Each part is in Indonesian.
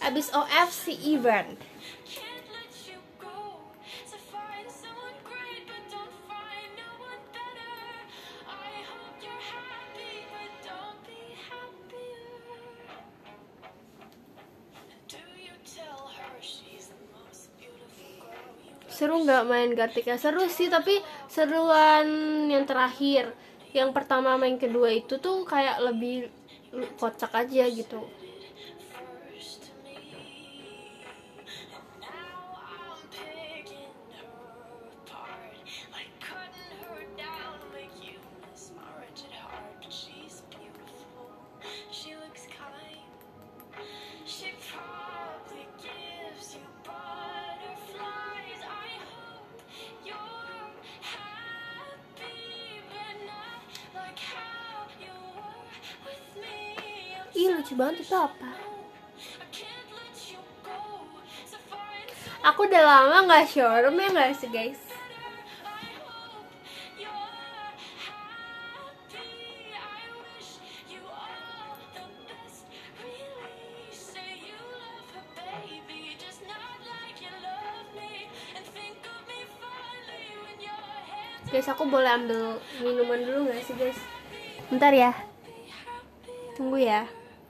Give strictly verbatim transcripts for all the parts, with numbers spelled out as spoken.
abis O F C event. Seru nggak main Gartika? Seru sih, tapi seruan yang terakhir. Yang pertama main kedua itu tuh kayak lebih kocak aja gitu. Ih, lucu banget itu apa? Aku udah lama nggak showroom ya nggak sih guys? Guys, aku boleh ambil minuman dulu nggak sih guys? Bentar ya. Tunggu ya.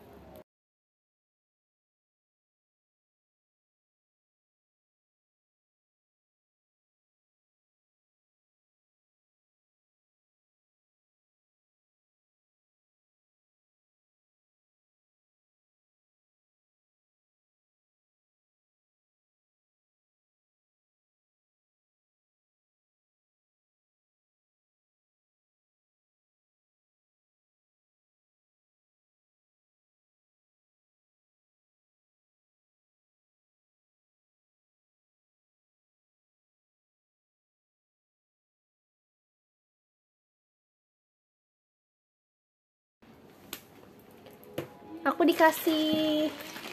Aku dikasih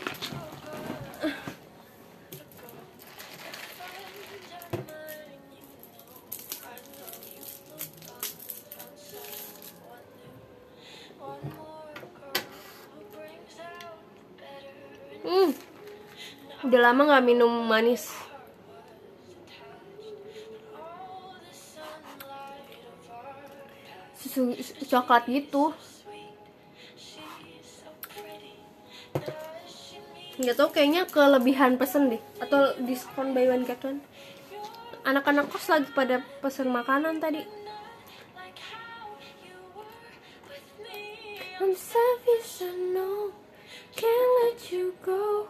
Hmm, udah lama nggak minum manis. Susu, susu coklat gitu. Nggak tau, kayaknya kelebihan pesen deh, atau diskon buy one get one. Anak-anak kos lagi pada pesen makanan tadi. I'm selfish, I know, can't let you go.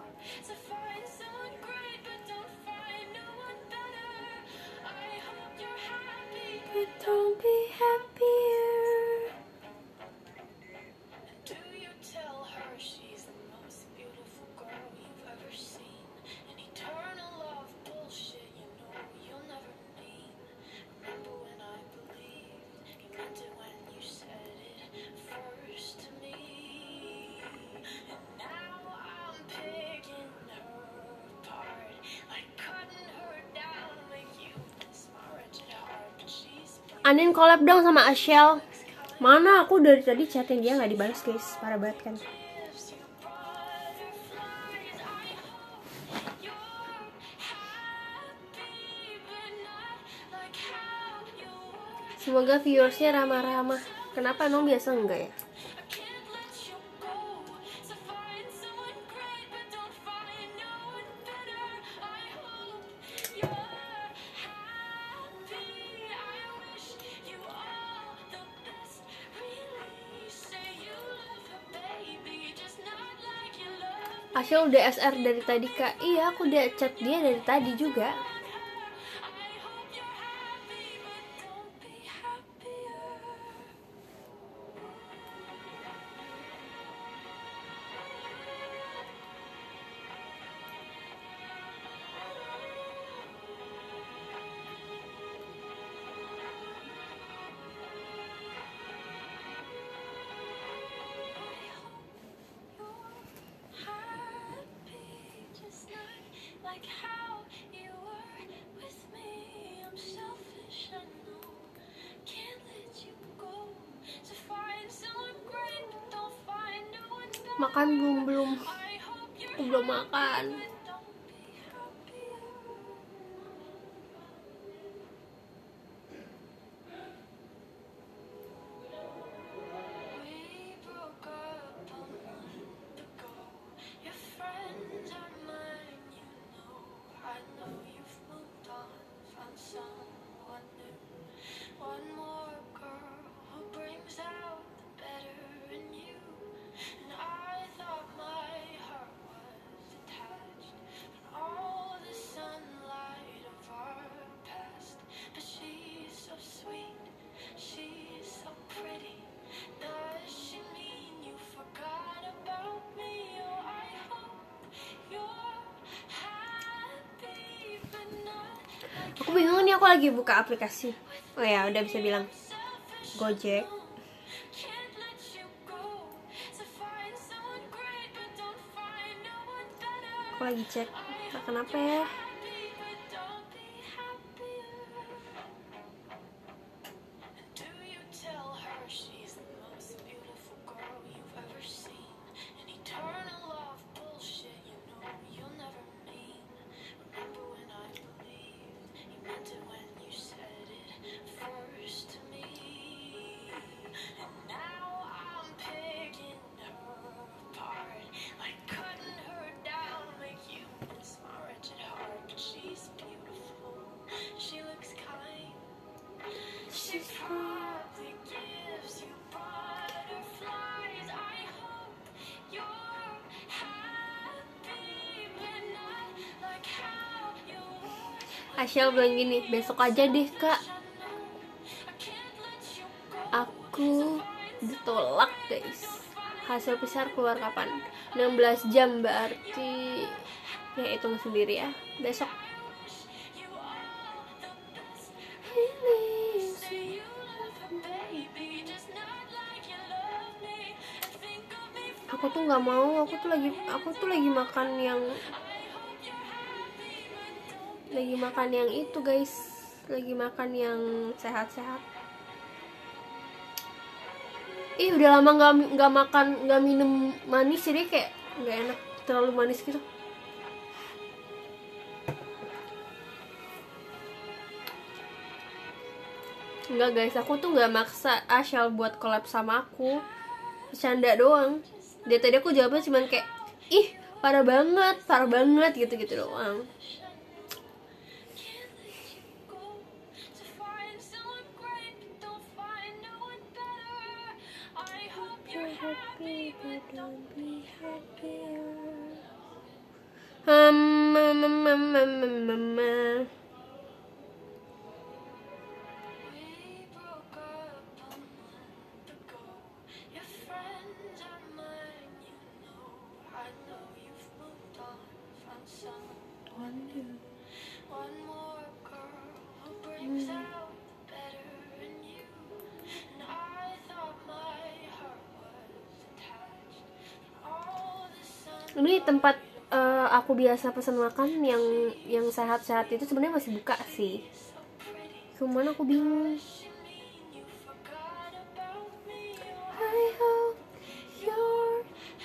But don't be happier. Anin collab dong sama Ashel. Mana, aku dari tadi chatting dia nggak dibalas guys, parah banget kan. Semoga viewersnya ramah-ramah. Kenapa nong biasa enggak ya? Ashel udah S R dari tadi kak. Iya, aku udah chat dia dari tadi juga. Makan belum belum. aku belum makan. Aku bingung nih, aku lagi buka aplikasi. Oh ya, udah bisa bilang Gojek. Aku lagi cek, nah, kenapa ya? Asyal bilang gini, besok aja deh kak. Aku ditolak guys. Hasil P C R keluar kapan? enam belas jam berarti. Ya hitung sendiri ya. Besok. Aku tuh nggak mau. Aku tuh lagi, aku tuh lagi makan yang lagi makan yang itu guys, lagi makan yang sehat-sehat. Ih udah lama nggak nggak makan, nggak minum manis, jadi kayak nggak enak, terlalu manis gitu. Enggak guys, aku tuh nggak maksa Asyal buat collab sama aku, bercanda doang. Dia tadi aku jawabnya cuman kayak ih parah banget, parah banget gitu-gitu doang. Hmm, mama, mama, mama. Ini tempat uh, aku biasa pesan makan yang yang sehat-sehat itu sebenarnya masih buka sih, cuman aku bingung. I hope you're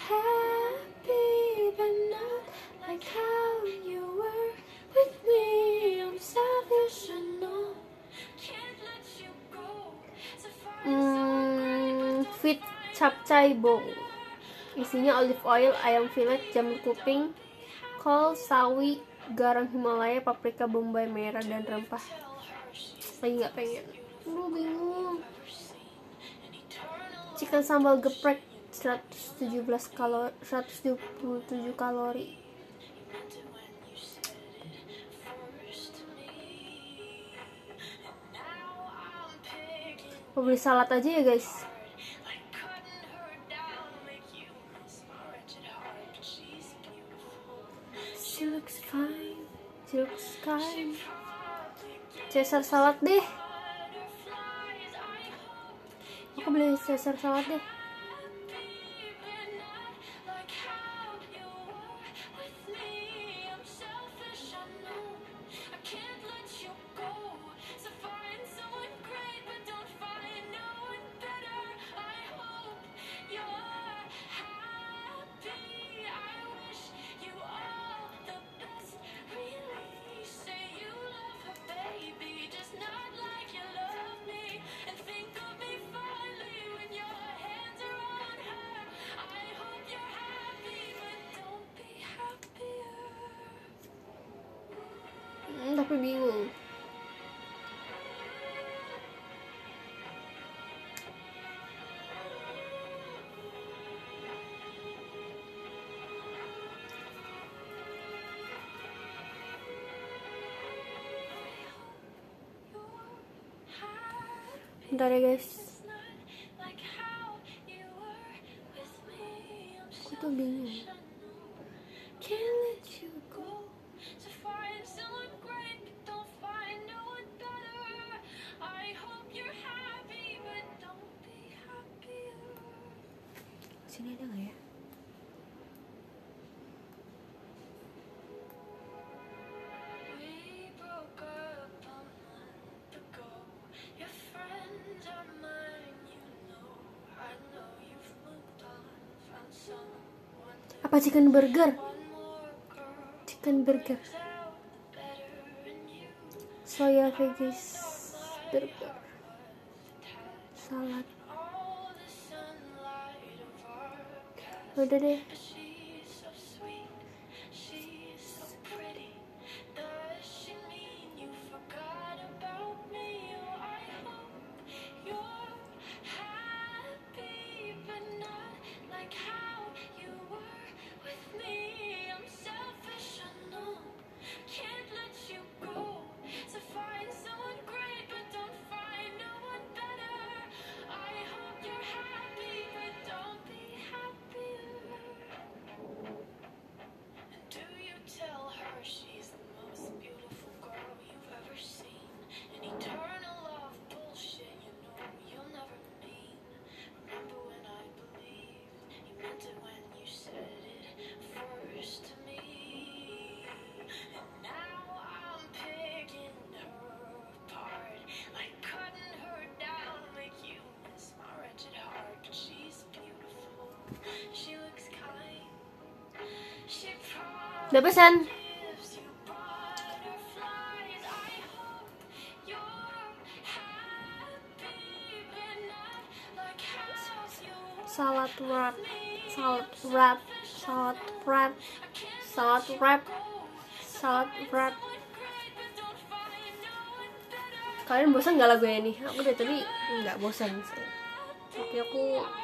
happy but not like how you were with me. I'm selfish and no. Hmm, fit capcay bowl. Isinya olive oil, ayam fillet, jamur kuping, kol, sawi, garam Himalaya, paprika bombay merah, dan rempah. Lagi nggak pengen. Aduh bingung. Chicken sambal geprek seratus tujuh belas kalori, seratus tujuh puluh tujuh kalori. Mau beli salad aja ya guys. She looks fine, she looks kind. Caesar salad deh. Aku beli Caesar salad deh. tapi bingung. Bentar ya guys, aku tuh bingung. Can't let you go. Sini ada nggak ya? Apa chicken burger? Chicken burger. Soya veggies burger. Salad. Udah deh. Udah pesan. Salad wrap, salad wrap, salad wrap, salad wrap, salad wrap. Kalian bosan nggak lagunya ini? Aku dari tadi nggak bosan sih. Tapi aku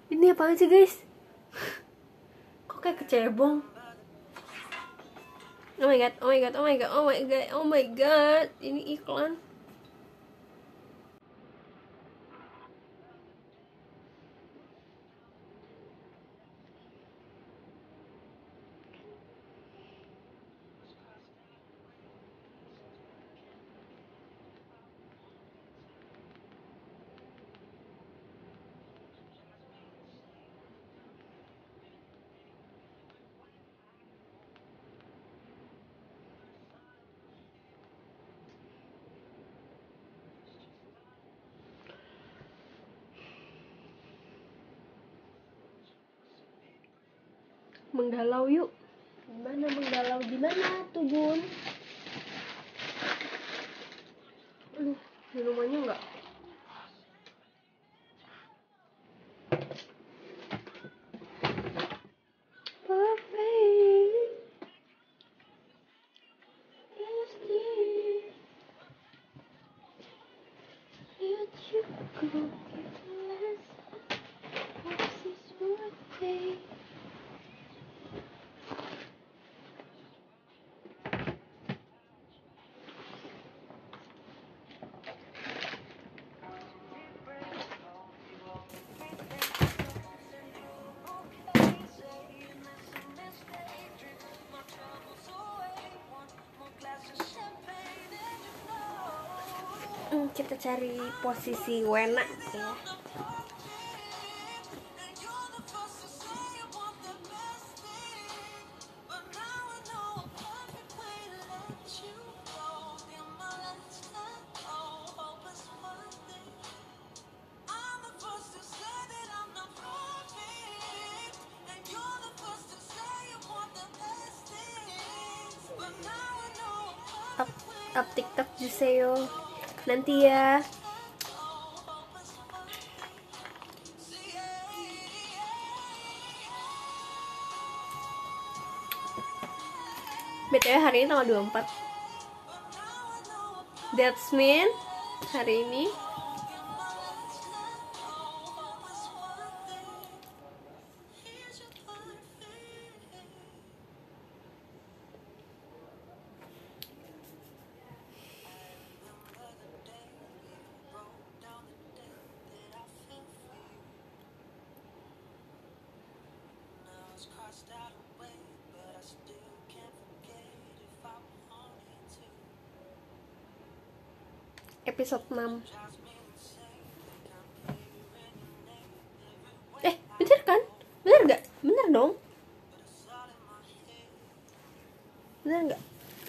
Ini apaan sih guys? Kok kayak kecebong? Oh my god, oh my god, oh my god, oh my god, oh my god. Ini iklan. Menggalau yuk. Gimana menggalau? Gimana tuh bun? Aduh, minumannya enggak. Hmm, kita cari posisi Wena ya. Up, up TikTok Juseo nanti ya. B T W hari ini tanggal dua puluh empat. That's mean hari ini episode enam. Eh, bener kan? Bener gak? Bener dong. Bener gak?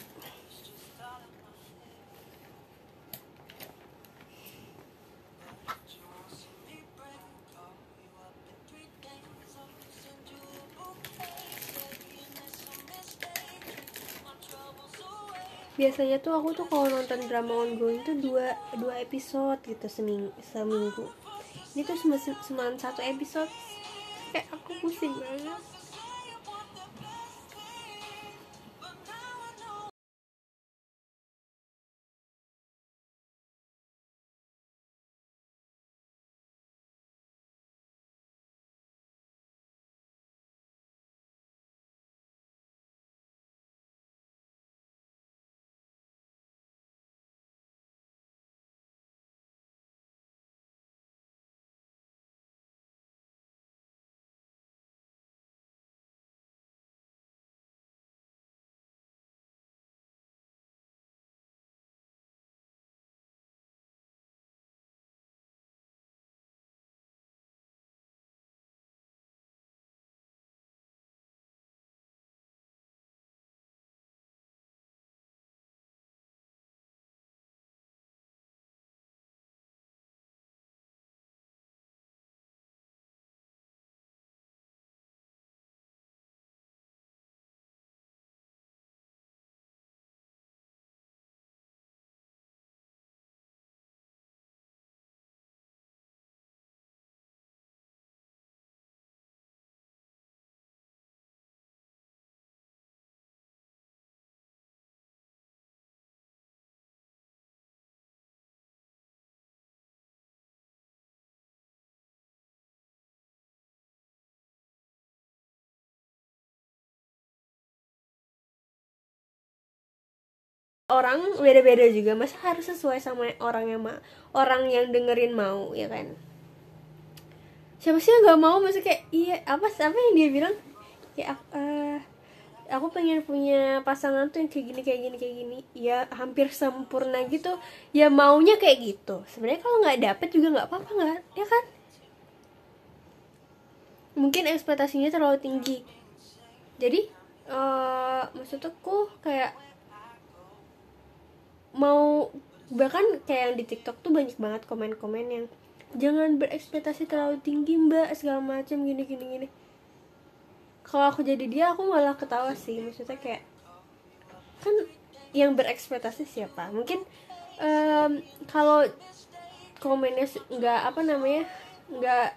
Biasanya tuh aku tuh kalau nonton drama ongoing tuh dua dua episode gitu seminggu seminggu. Ini tuh cuma cuma satu episode, kayak aku pusing banget. orang beda-beda juga, masa harus sesuai sama orang yang ma orang yang dengerin mau, ya kan? Siapa sih yang nggak mau? Maksudnya kayak iya apa apa yang dia bilang ya, uh, aku pengen punya pasangan tuh yang kayak gini kayak gini kayak gini ya, hampir sempurna gitu ya, maunya kayak gitu. Sebenarnya kalau nggak dapet juga nggak apa-apa, nggak ya kan? Mungkin ekspektasinya terlalu tinggi, jadi uh, maksud aku kayak mau, bahkan kayak yang di TikTok tuh banyak banget komen-komen yang jangan berekspektasi terlalu tinggi mbak, segala macam gini gini gini. Kalau aku jadi dia, aku malah ketawa sih. Maksudnya kayak kan yang berekspektasi siapa? Mungkin um, kalau komennya nggak apa namanya nggak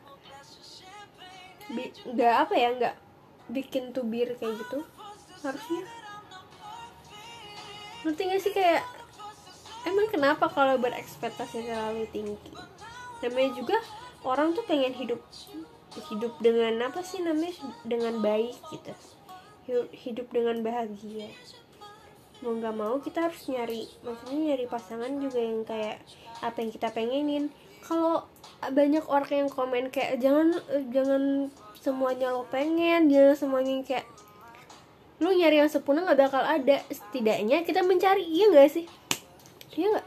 nggak apa ya nggak bikin tubir kayak gitu, harusnya ngerti nggak sih, kayak emang kenapa kalau berekspektasi terlalu tinggi? Namanya juga orang tuh pengen hidup hidup dengan apa sih namanya, dengan baik gitu, hidup dengan bahagia. Mau nggak mau kita harus nyari, maksudnya nyari pasangan juga yang kayak apa yang kita pengenin. Kalau banyak orang yang komen kayak jangan jangan semuanya lo pengen, jangan semuanya yang kayak lu nyari yang sempurna nggak bakal ada. Setidaknya kita mencari, iya nggak sih? Iya nggak?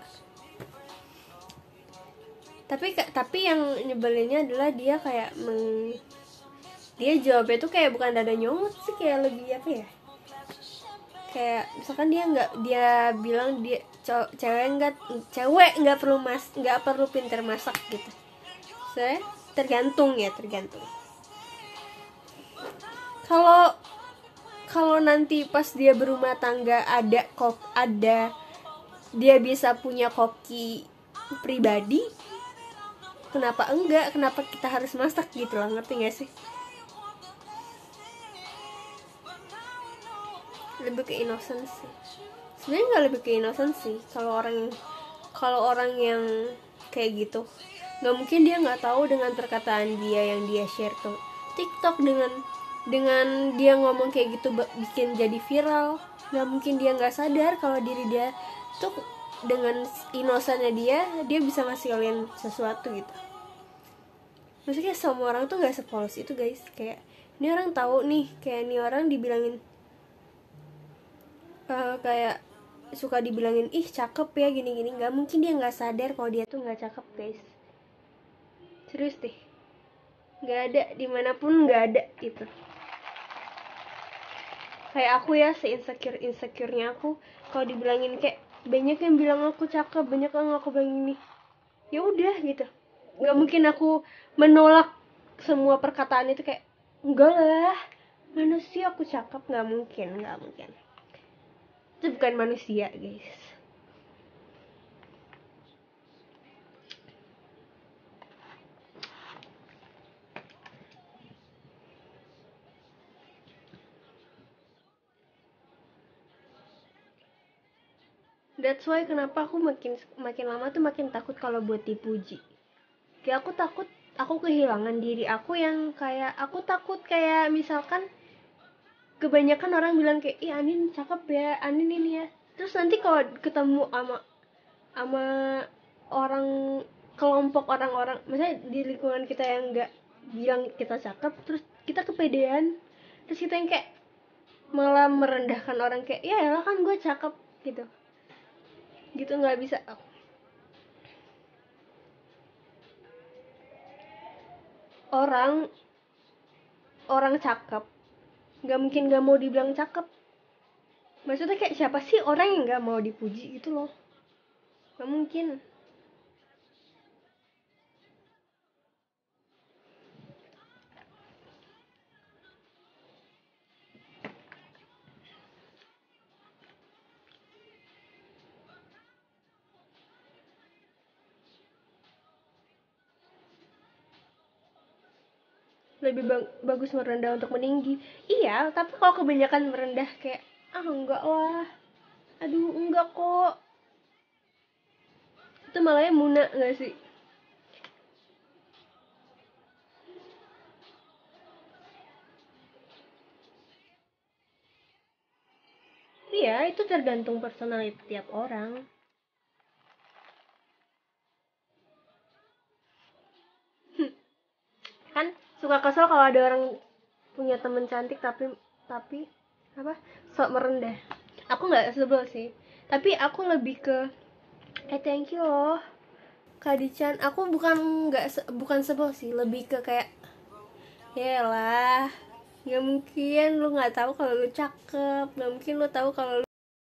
Tapi tapi yang nyebelinnya adalah dia kayak meng, dia jawabnya tuh kayak bukan dada nyomot sih, kayak lebih apa ya, kayak misalkan dia nggak, dia bilang dia cewek nggak cewek nggak perlu mas nggak perlu pintar masak gitu. Saya tergantung ya, tergantung. Kalau kalau nanti pas dia berumah tangga ada kok ada dia bisa punya koki pribadi, kenapa enggak? Kenapa kita harus masak gitu loh, ngerti gak sih? Lebih ke innocent sih. Sebenarnya nggak lebih ke innocent sih. Kalau orang kalau orang yang kayak gitu, nggak mungkin dia nggak tahu dengan perkataan dia yang dia share ke TikTok, dengan dengan dia ngomong kayak gitu bikin jadi viral. Nggak mungkin dia nggak sadar kalau diri dia tuh dengan innocentnya dia dia bisa ngasih kalian sesuatu gitu. Maksudnya semua orang tuh nggak sepolos itu guys. Kayak ini orang tahu nih, kayak ini orang dibilangin uh, kayak suka dibilangin ih cakep ya gini-gini, nggak mungkin dia nggak sadar kalau dia tuh nggak cakep guys. Serius deh, nggak ada dimanapun, nggak ada gitu. Kayak aku ya, se-insecure insecure-nya aku kalau dibilangin kayak banyak yang bilang aku cakep, banyak yang aku bilang ini, ya udah gitu. Nggak mungkin aku menolak semua perkataan itu, kayak enggak lah, mana sih aku cakep, nggak mungkin, nggak mungkin. Itu bukan manusia guys. That's why kenapa aku makin makin lama tuh makin takut kalau buat dipuji. Kayak aku takut aku kehilangan diri aku yang kayak aku takut kayak misalkan kebanyakan orang bilang kayak ih Anin cakep ya, Anin ini ya. Terus nanti kalau ketemu sama sama orang, kelompok orang-orang, misalnya di lingkungan kita yang nggak bilang kita cakep, terus kita kepedean, terus kita yang kayak malah merendahkan orang kayak ya elah kan gue cakep gitu. Gitu nggak bisa. Orang orang cakep nggak mungkin nggak mau dibilang cakep. Maksudnya kayak siapa sih orang yang nggak mau dipuji gitu loh, nggak mungkin. Lebih ba- bagus merendah untuk meninggi. Iya, tapi kalau kebanyakan merendah kayak ah enggak lah, aduh enggak kok, itu malahnya muna nggak sih? Iya, itu tergantung personality tiap orang. Kan suka kesel kalau ada orang punya temen cantik tapi tapi apa sok merendah. Aku nggak sebel sih, tapi aku lebih ke eh thank you loh Kak Dican. Aku bukan nggak se- bukan sebel sih, lebih ke kayak ya lah, nggak mungkin lu nggak tahu kalau lu cakep, nggak mungkin lu tahu kalau lu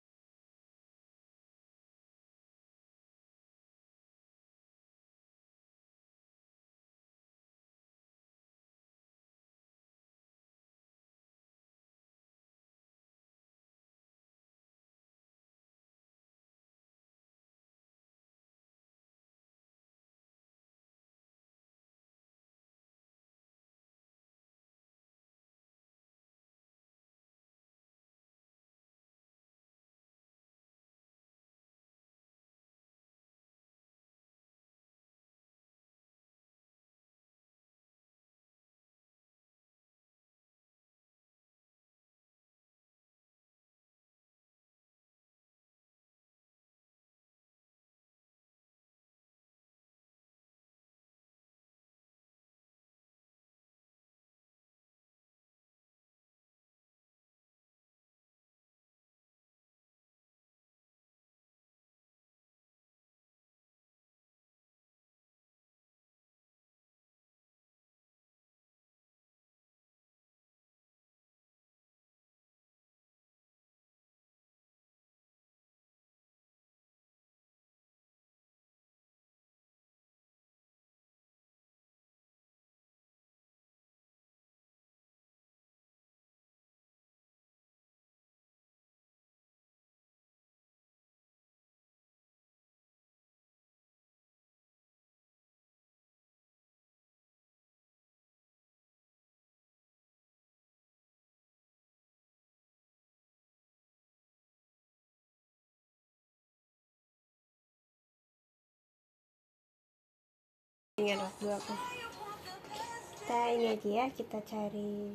ingat waktu aku. Kita ini aja ya, kita cari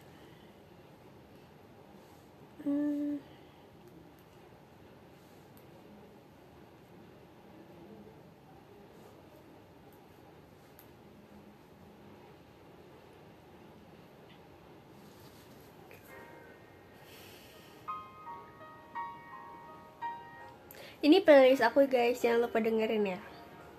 hmm, ini playlist aku guys, jangan lupa dengerin ya.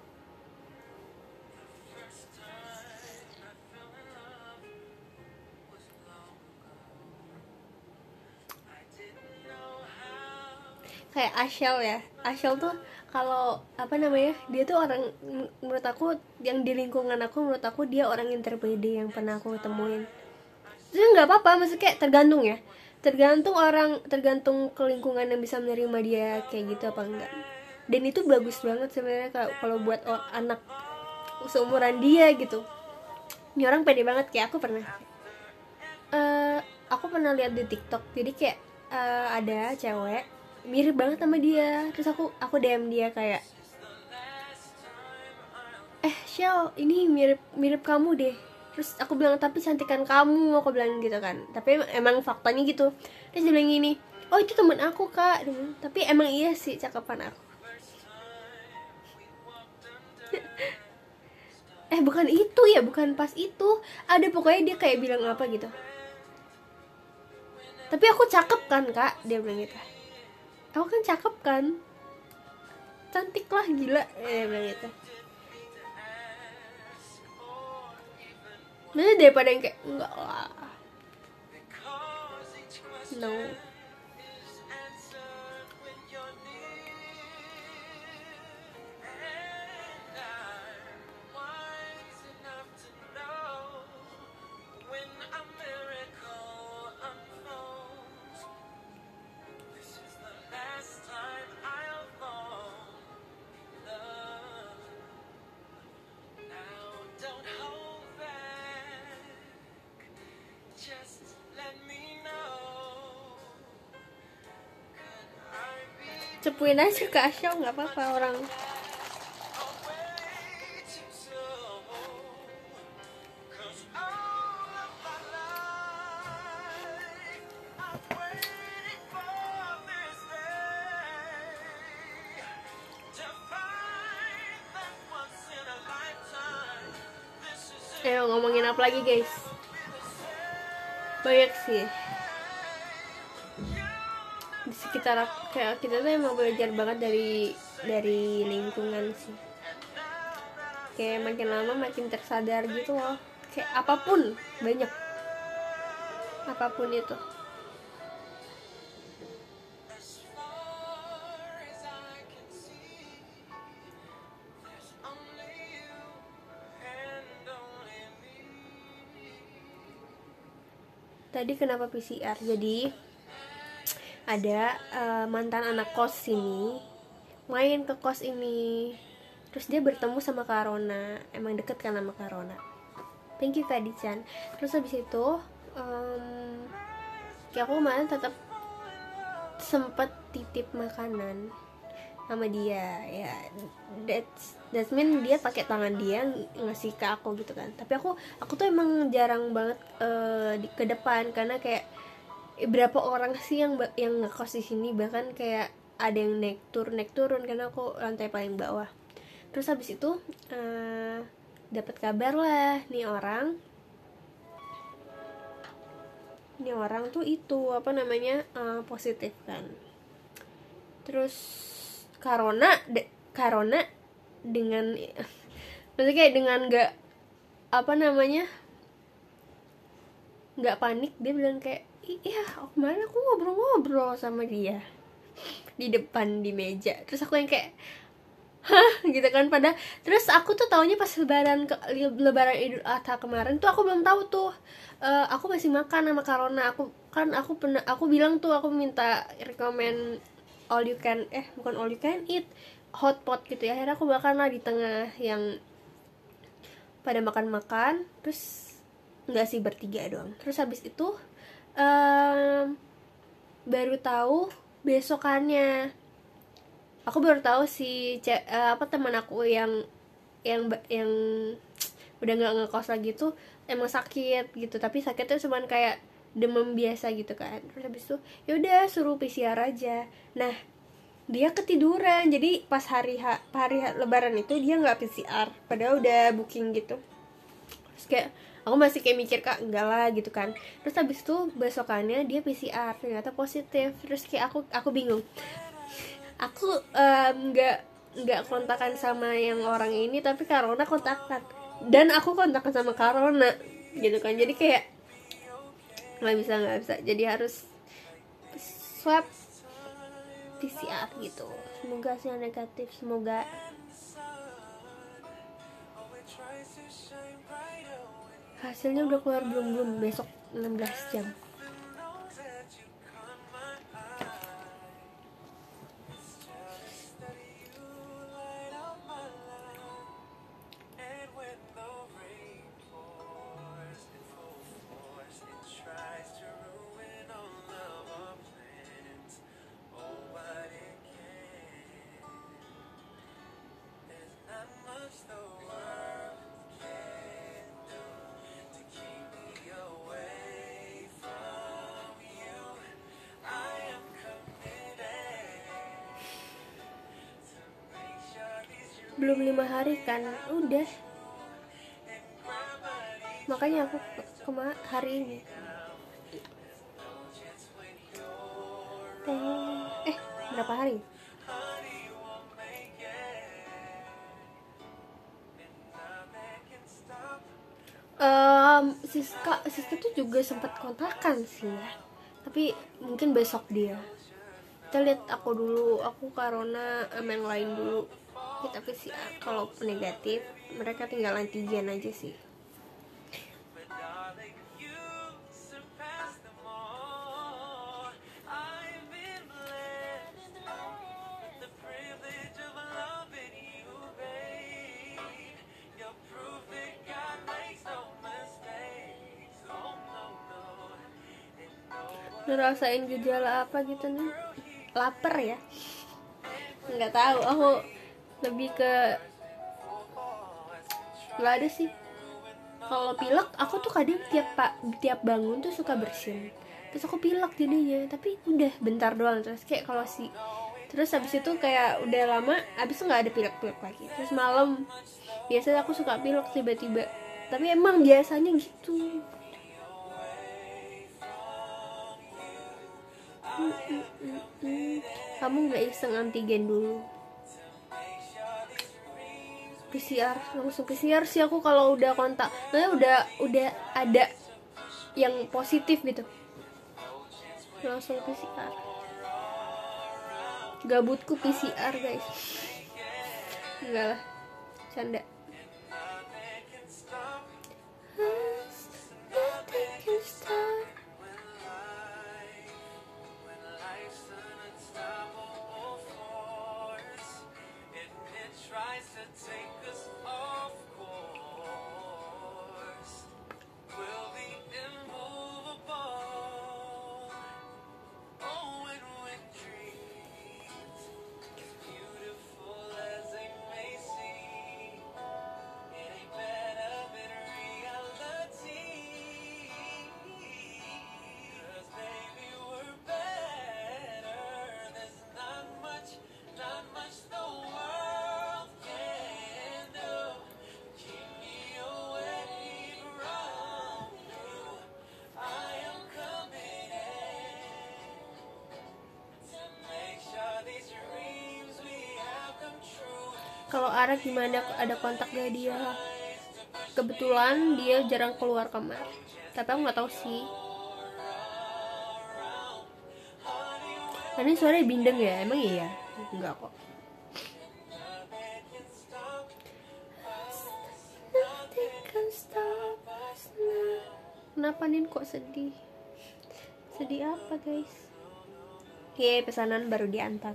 Kayak Ashel ya, Ashel tuh kalau apa namanya, dia tuh orang, menurut aku yang di lingkungan aku, menurut aku dia orang yang terpede yang pernah aku temuin. Itu nggak apa-apa, maksudnya kayak tergantung ya, tergantung orang, tergantung ke lingkungan yang bisa menerima dia kayak gitu apa enggak. Dan itu bagus banget sebenarnya kalau buat anak seumuran dia gitu. Ini orang pede banget. Kayak aku pernah uh, aku pernah lihat di TikTok, jadi kayak uh, ada cewek mirip banget sama dia, terus aku aku D M dia kayak eh Shell, ini mirip mirip kamu deh. Terus aku bilang tapi cantikan kamu, aku bilang gitu kan, tapi emang faktanya gitu. Terus dia bilang gini, oh itu temen aku kak, tapi emang iya sih cakepan aku. eh bukan itu ya, bukan pas itu, ada pokoknya dia kayak bilang apa gitu, tapi aku cakep kan kak, dia bilang gitu. Aku kan cakep kan, cantik lah gila, eh bilang gitu. Maksudnya daripada yang kayak enggak lah, no. Cepuin aja ke Asya, nggak apa-apa orang. Ayo ngomongin apa lagi guys? Banyak sih di sekitar kayak kita tuh emang belajar banget dari dari lingkungan sih. Kayak makin lama makin tersadar gitu loh. Kayak apapun banyak, apapun itu. Tadi kenapa P C R? Jadi ada uh, mantan anak kos sini main ke kos ini, terus dia bertemu sama Karona. Emang deket kan sama Karona. Thank you Kak Dican. Terus habis itu um, kayak aku kemarin tetap sempet titip makanan sama dia ya, that's that's mean dia pakai tangan dia ngasih ke aku gitu kan. Tapi aku aku tuh emang jarang banget uh, di, ke depan karena kayak eh, berapa orang sih yang yang ngekos di sini, bahkan kayak ada yang naik turun naik turun karena aku lantai paling bawah. Terus habis itu uh, dapat kabar lah nih orang nih orang tuh itu apa namanya uh, positif kan. Terus Karona, de, Karona dengan, maksudnya kayak dengan nggak apa namanya, nggak panik, dia bilang kayak, iya kemarin aku ngobrol-ngobrol sama dia di depan di meja. Terus aku yang kayak, hah gitu kan. Pada terus aku tuh taunya pas lebaran ke, lebaran Idul Adha kemarin tuh aku belum tahu tuh. Uh, aku masih makan sama Karona. Aku kan aku pernah aku bilang tuh aku minta rekomend all you can eh bukan all you can eat hot pot gitu ya. Akhirnya aku makan lah di tengah yang pada makan-makan. Terus nggak sih, bertiga doang. Terus habis itu um, baru tahu besokannya aku baru tahu si ce- uh, apa teman aku yang yang yang udah nggak ngekos lagi tuh emang sakit gitu. Tapi sakitnya cuman kayak demam biasa gitu kan. Terus habis itu yaudah suruh P C R aja. Nah dia ketiduran, jadi pas hari ha, hari ha, lebaran itu dia nggak P C R padahal udah booking gitu. Terus kayak aku masih kayak mikir kak enggak lah gitu kan. Terus habis itu besokannya dia P C R ternyata positif. Terus kayak aku aku bingung, aku nggak um, nggak kontakan sama yang orang ini tapi Karona kontakan dan aku kontakan sama Karona gitu kan. Jadi kayak nggak bisa nggak bisa jadi harus swab P C R gitu. Semoga sih yang negatif, semoga. Hasilnya udah keluar belum belum besok enam belas jam. Belum lima hari kan, udah. Makanya aku kema hari ini. Eh, berapa hari? Um, Siska, Siska tuh juga sempat kontakan sih ya. Tapi mungkin besok dia. Kita lihat aku dulu, aku Karona sama yang lain dulu. Ya, tapi sih kalau negatif mereka tinggal antigen aja sih. Ngerasain gejala apa gitu nih? Lapar ya? Nggak tahu, aku lebih ke nggak ada sih. Kalau pilek aku tuh kadang tiap pak tiap bangun tuh suka bersin, terus aku pilek jadinya. Tapi udah bentar doang. Terus kayak kalau si terus habis itu kayak udah lama habis itu nggak ada pilek-pilek lagi. Terus malam biasanya aku suka pilek tiba-tiba Tapi emang biasanya gitu. Hmm, hmm, hmm, hmm. Kamu nggak iseng antigen dulu? P C R, langsung P C R sih aku kalau udah kontak, nah udah udah ada yang positif gitu, langsung P C R. Gabutku P C R guys. Enggak lah, canda. Kalau Ara gimana, ada kontak gak dia? Kebetulan dia jarang keluar kamar, tapi aku nggak tahu sih. Ini suaranya bindeng ya? Emang iya? Enggak kok. Kenapa Nin kok sedih? Sedih apa guys? Oke, pesanan baru diantar.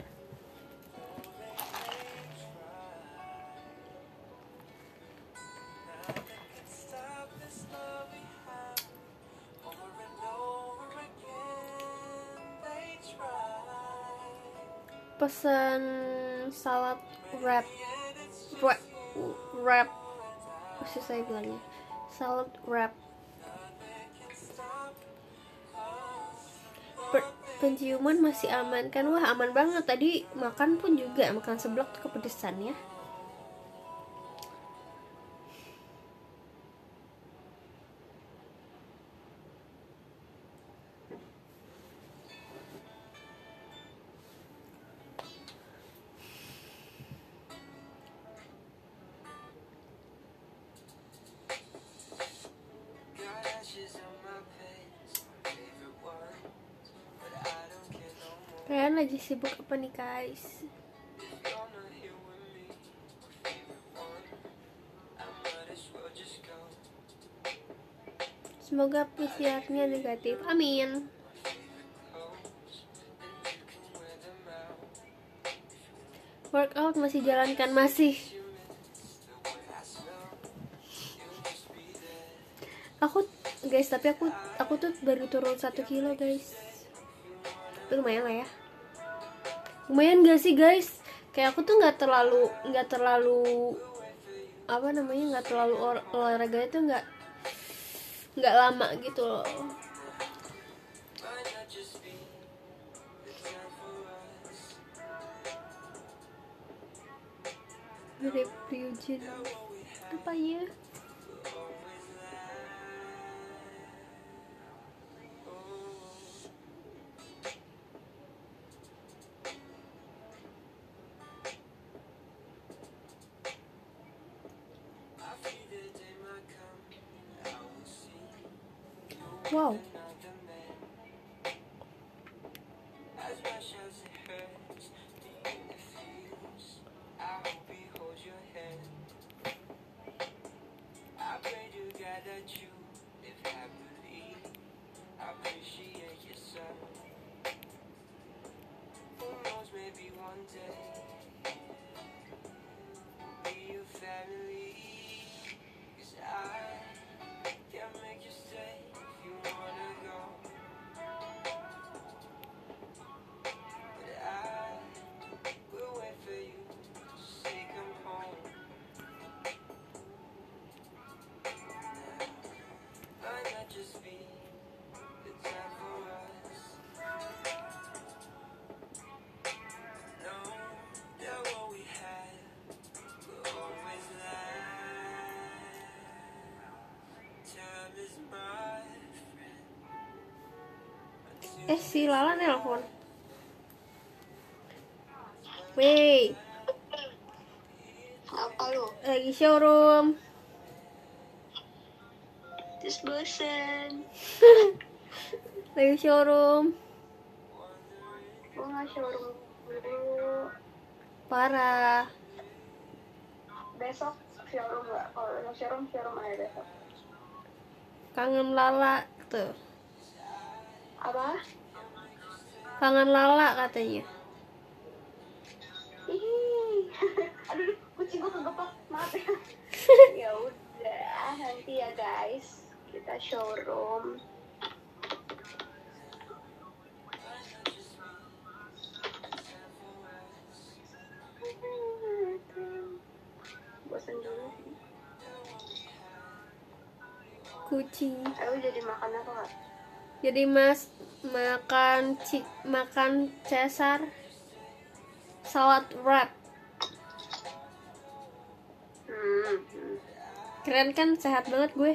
Pesan salad wrap wrap wrap pasti saya bilangnya salad wrap. Per- penciuman masih aman kan? Wah aman banget, tadi makan pun juga makan seblak tuh kepedesan ya. Kalian lagi sibuk apa nih guys? Semoga P C R-nya negatif, amin. Workout masih jalankan? Masih. Aku guys, tapi aku aku tuh baru turun satu kilo guys. Tapi lumayan lah ya. Lumayan gak sih guys? Kayak aku tuh nggak terlalu nggak terlalu apa namanya nggak terlalu olahraga itu nggak nggak lama gitu loh. Refusion apa ya? Wow. Eh, si Lala nelpon. Weh, Apa lu? lagi showroom. Terus bosen. Lagi showroom. Gue nggak showroom dulu. Parah. Besok showroom nggak? Kalau besok showroom, showroom aja besok. Kangen Lala tuh. Apa? Kangen Lala katanya. Ih. Aduh, kucing gue kegepak. Maaf ya. Ya udah, nanti ya guys. Kita showroom. Bosan dulu sih. Kucing. Ayo jadi makan apa nggak? Jadi mas makan ci makan Caesar salad wrap. Hmm. hmm. Keren kan, sehat banget gue.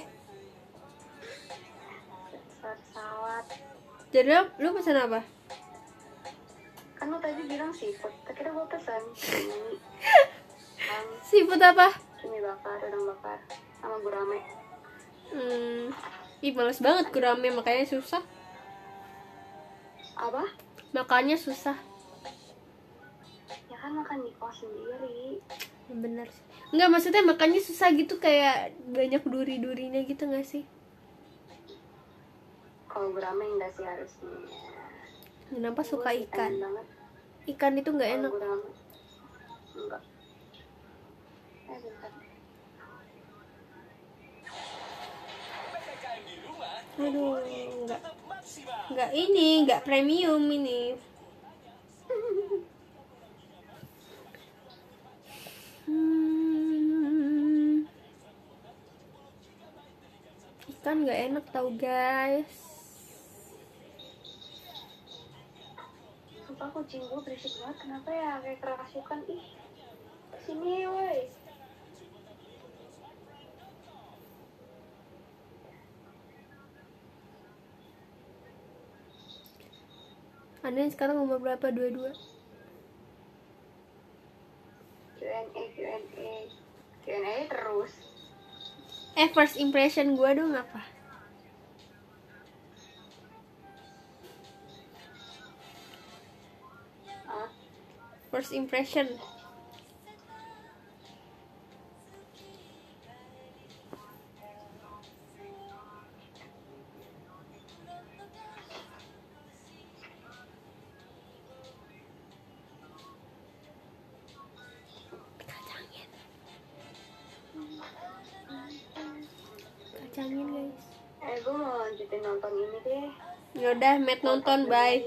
Salad salad. Jadi lu, lu pesan apa? Kan lu tadi bilang seafood. Akhirnya gue pesan cumi. Um, Seafood apa? cumi bakar, udang bakar, sama gurame. Hmm. Ih, males banget gurame, makanya susah. Apa? Makannya susah. Ya kan makan di kos sendiri. Bener sih. Enggak, maksudnya makannya susah gitu, kayak banyak duri-durinya gitu gak sih? Kalau gurame enggak sih harusnya. Kenapa suka Gue sih ikan? pengen banget. Ikan itu gak Kalau enak. gurame enggak. Eh bentar deh. Aduh, enggak. Enggak ini, enggak premium ini. Hmm. Ikan nggak enak tau guys. Sumpah kucing gue berisik banget. Kenapa ya? Kayak kerasukan. Ih, sini woi. Anin sekarang umur berapa? dua puluh dua. Q and A, Q and A, Q and A terus. Eh, first impression gue dong apa? Ah, First impression. Kacangin. Kacangin guys. eh gue mau lanjutin nonton ini deh. Yaudah, Matt nonton, bye.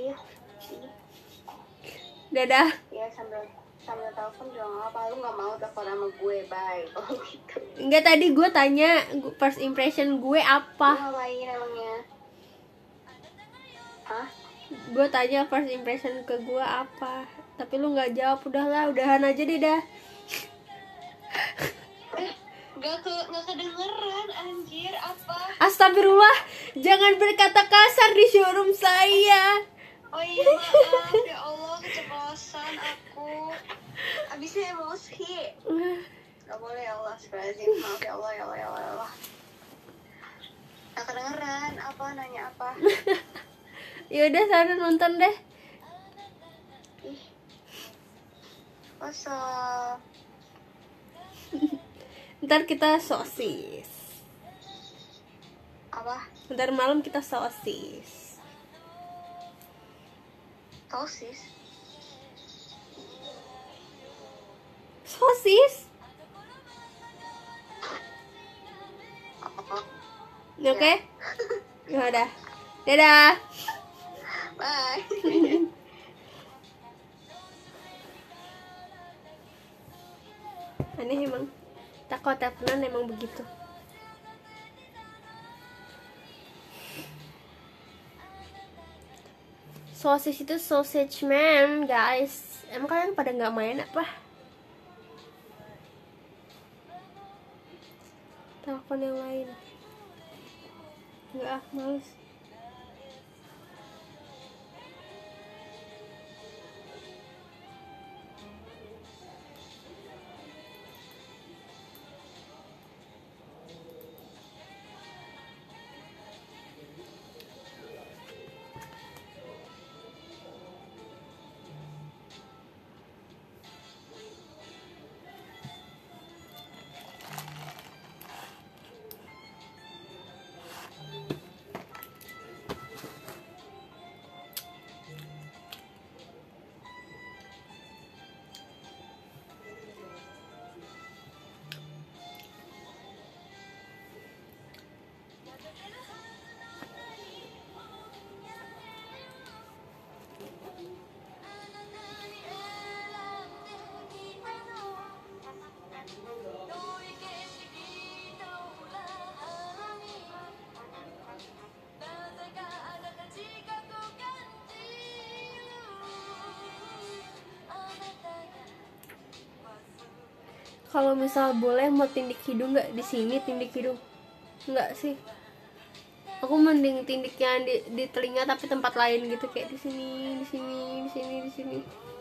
Dadah. Ya sambil sambil telepon juga nggak apa. Lu nggak mau telepon sama gue, bye. Oh gitu. Enggak, tadi gue tanya first impression gue Lu apa? ngapain emangnya? Hah? Gue tanya first impression ke gue apa, tapi lu nggak jawab. Udahlah, udahan aja deh dah. Eh, nggak ke nggak kedengeran anjir apa? Astagfirullah, jangan berkata kasar di showroom saya. Oh iya maaf ya Allah, keceplosan aku. Abisnya emosi. Gak boleh ya Allah, astagfirullahaladzim. Maaf ya Allah, ya Allah, ya Allah, ya Allah. Gak kedengeran, apa, nanya apa? Yaudah, sana nonton deh. Ih, kosong. Ntar kita sosis. Apa? Ntar malam kita sosis. Sosis? Sosis? Oh, Oke? Okay? Ya udah. Dadah. bye. Aneh emang. Tak kau teleponan emang begitu. Sosis itu sausage man, guys. Emang kalian pada nggak main apa? Telepon yang lain. Nggak ah, males. Kalau misal boleh mau tindik hidung nggak di sini, tindik hidung nggak sih, aku mending tindiknya di, di telinga tapi tempat lain gitu, kayak di sini, di sini, di sini, di sini.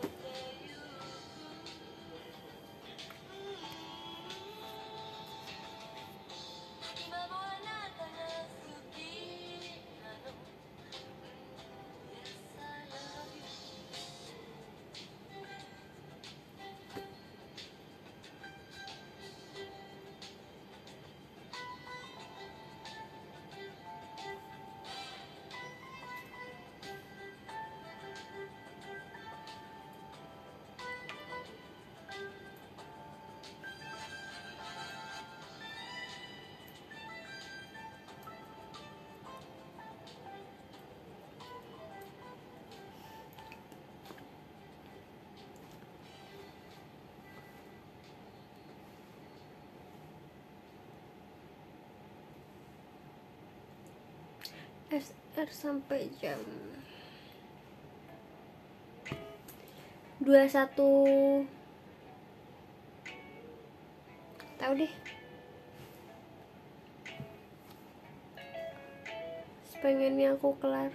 S R sampai jam dua puluh satu. Tahu deh. Pengennya aku kelar.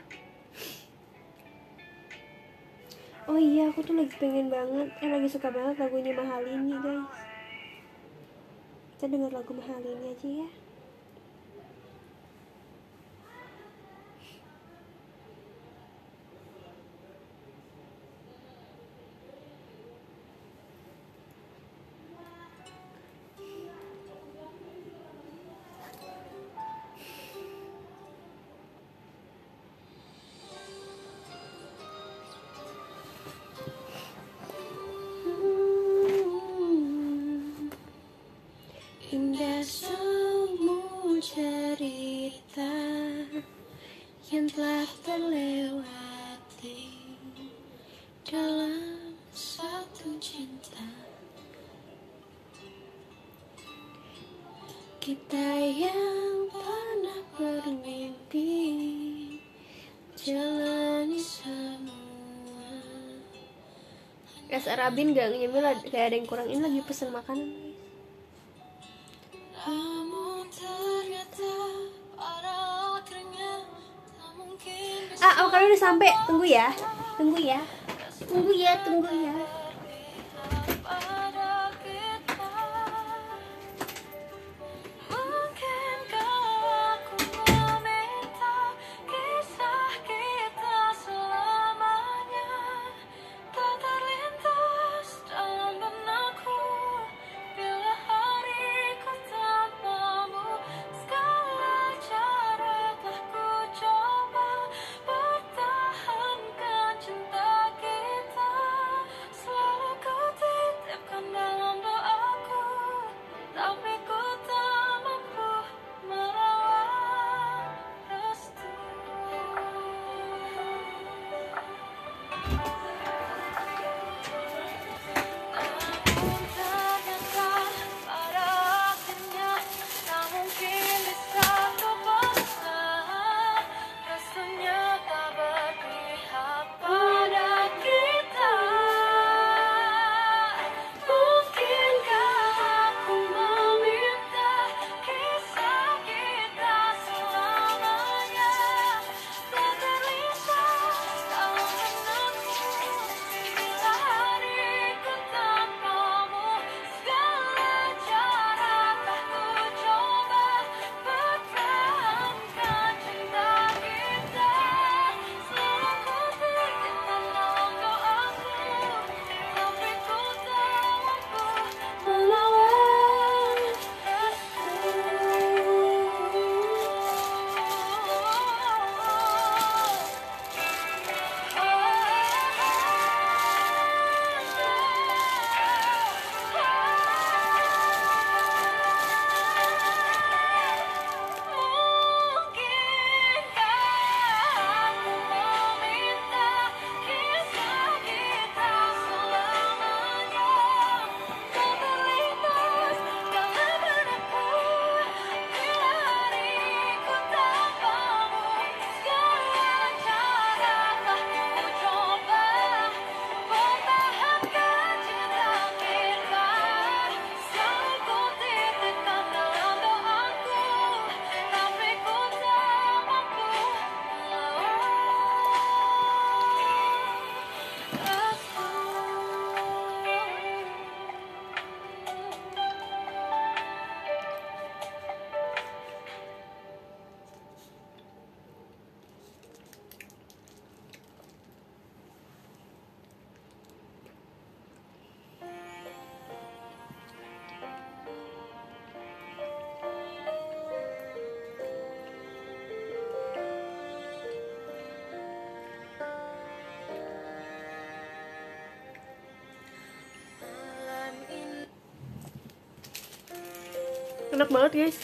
Oh iya, aku tuh lagi pengen banget, eh lagi suka banget lagunya Mahalini guys. Kita dengar lagu Mahalini aja ya. Indah semua cerita yang telah terlewati dalam satu cinta. Kita yang pernah bermimpi jalani semua. S R Abin gak nyemil, kayak ada yang kurang. Ini lagi pesen makanan. Ah, oh, kalian udah sampai. Tunggu ya. Tunggu ya. Tunggu ya, tunggu ya. Pertahankan cinta kita. Enak banget guys.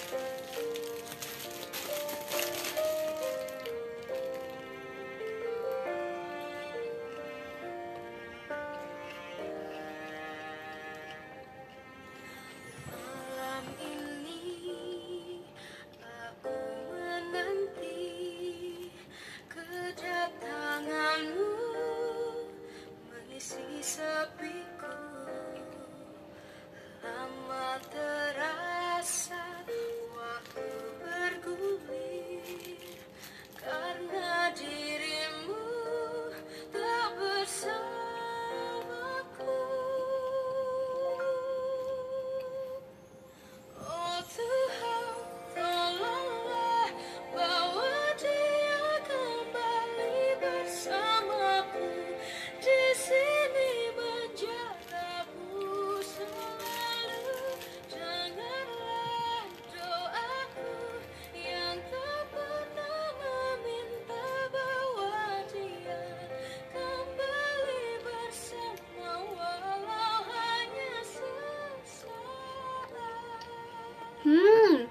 Hmm.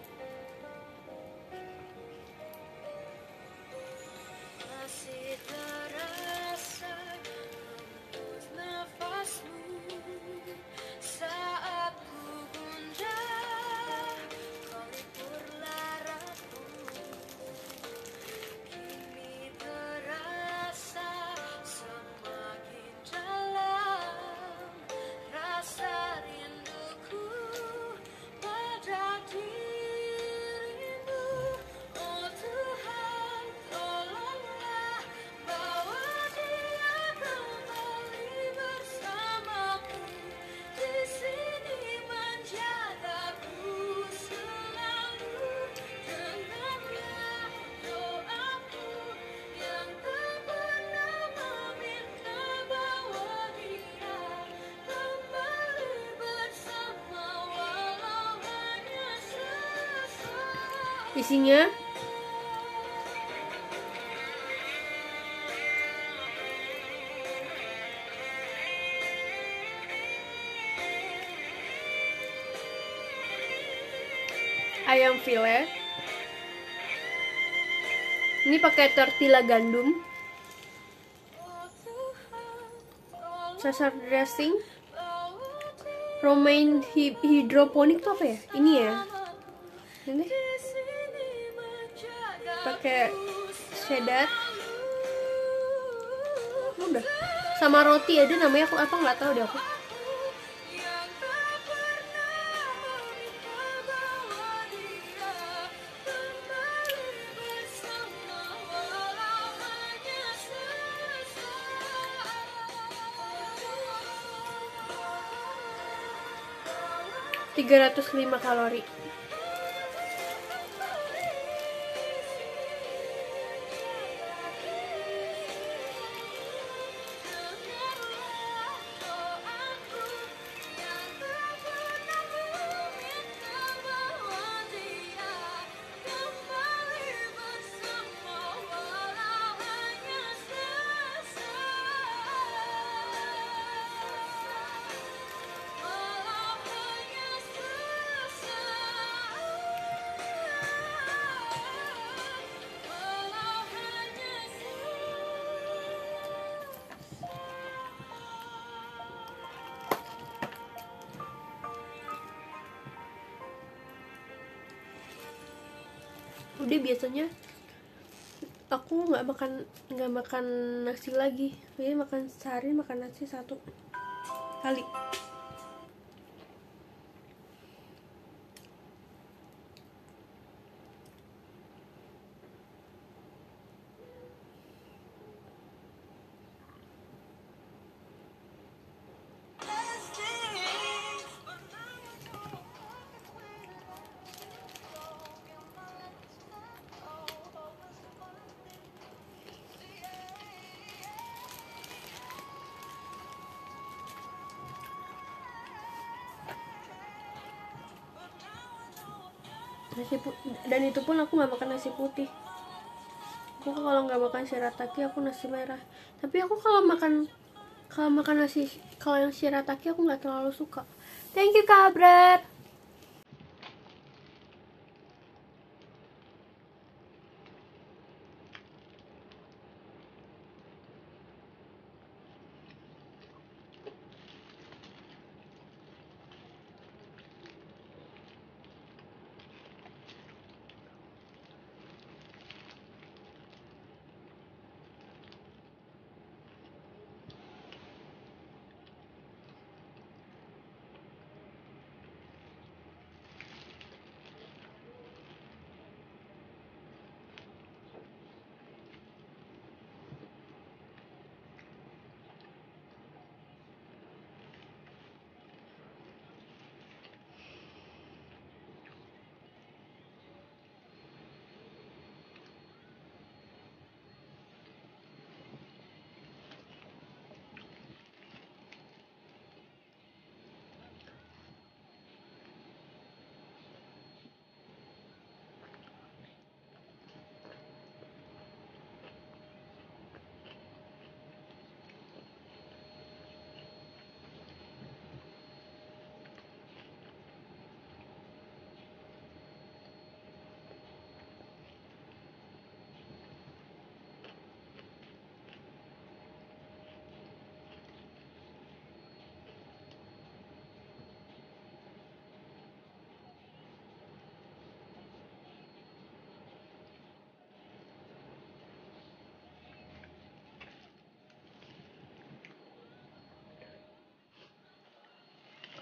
Isinya ayam file. Ini pakai tortilla gandum, Caesar dressing, romaine hidroponik tuh apa ya? Ini ya. Ini pakai cheddar. Udah. Sama roti ada namanya aku apa nggak tahu deh aku. tiga ratus lima kalori. Udah biasanya aku nggak makan nggak makan nasi lagi, jadi makan sehari makan nasi satu kali. Nasi putih, dan itu pun aku nggak makan nasi putih. Aku kalau nggak makan shirataki aku nasi merah. Tapi aku kalau makan kalau makan nasi kalau yang shirataki aku nggak terlalu suka. Thank you Kak Abrar.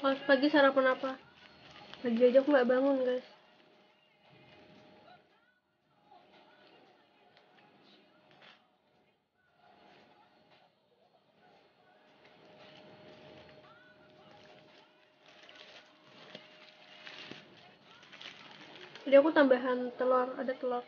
Kalau pagi sarapan apa? Pagi aja aku nggak bangun guys. Jadi aku tambahan telur, ada telur.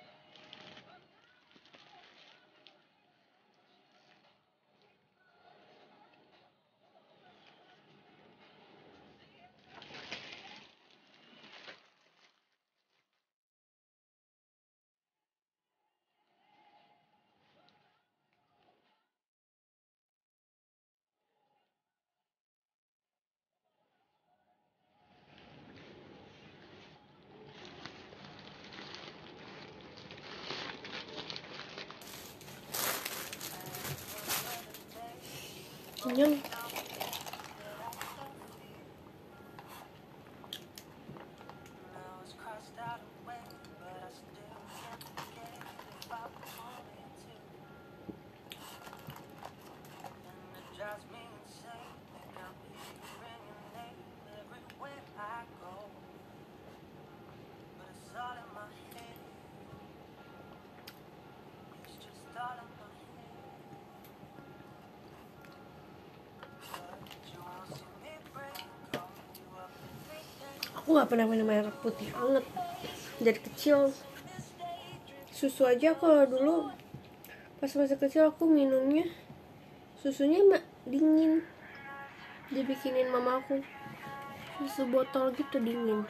Kenyang. Aku nggak pernah minum air putih anget dari kecil. Susu aja kalau dulu pas masa kecil aku minumnya susunya mak dingin, dibikinin mama aku susu botol gitu dingin.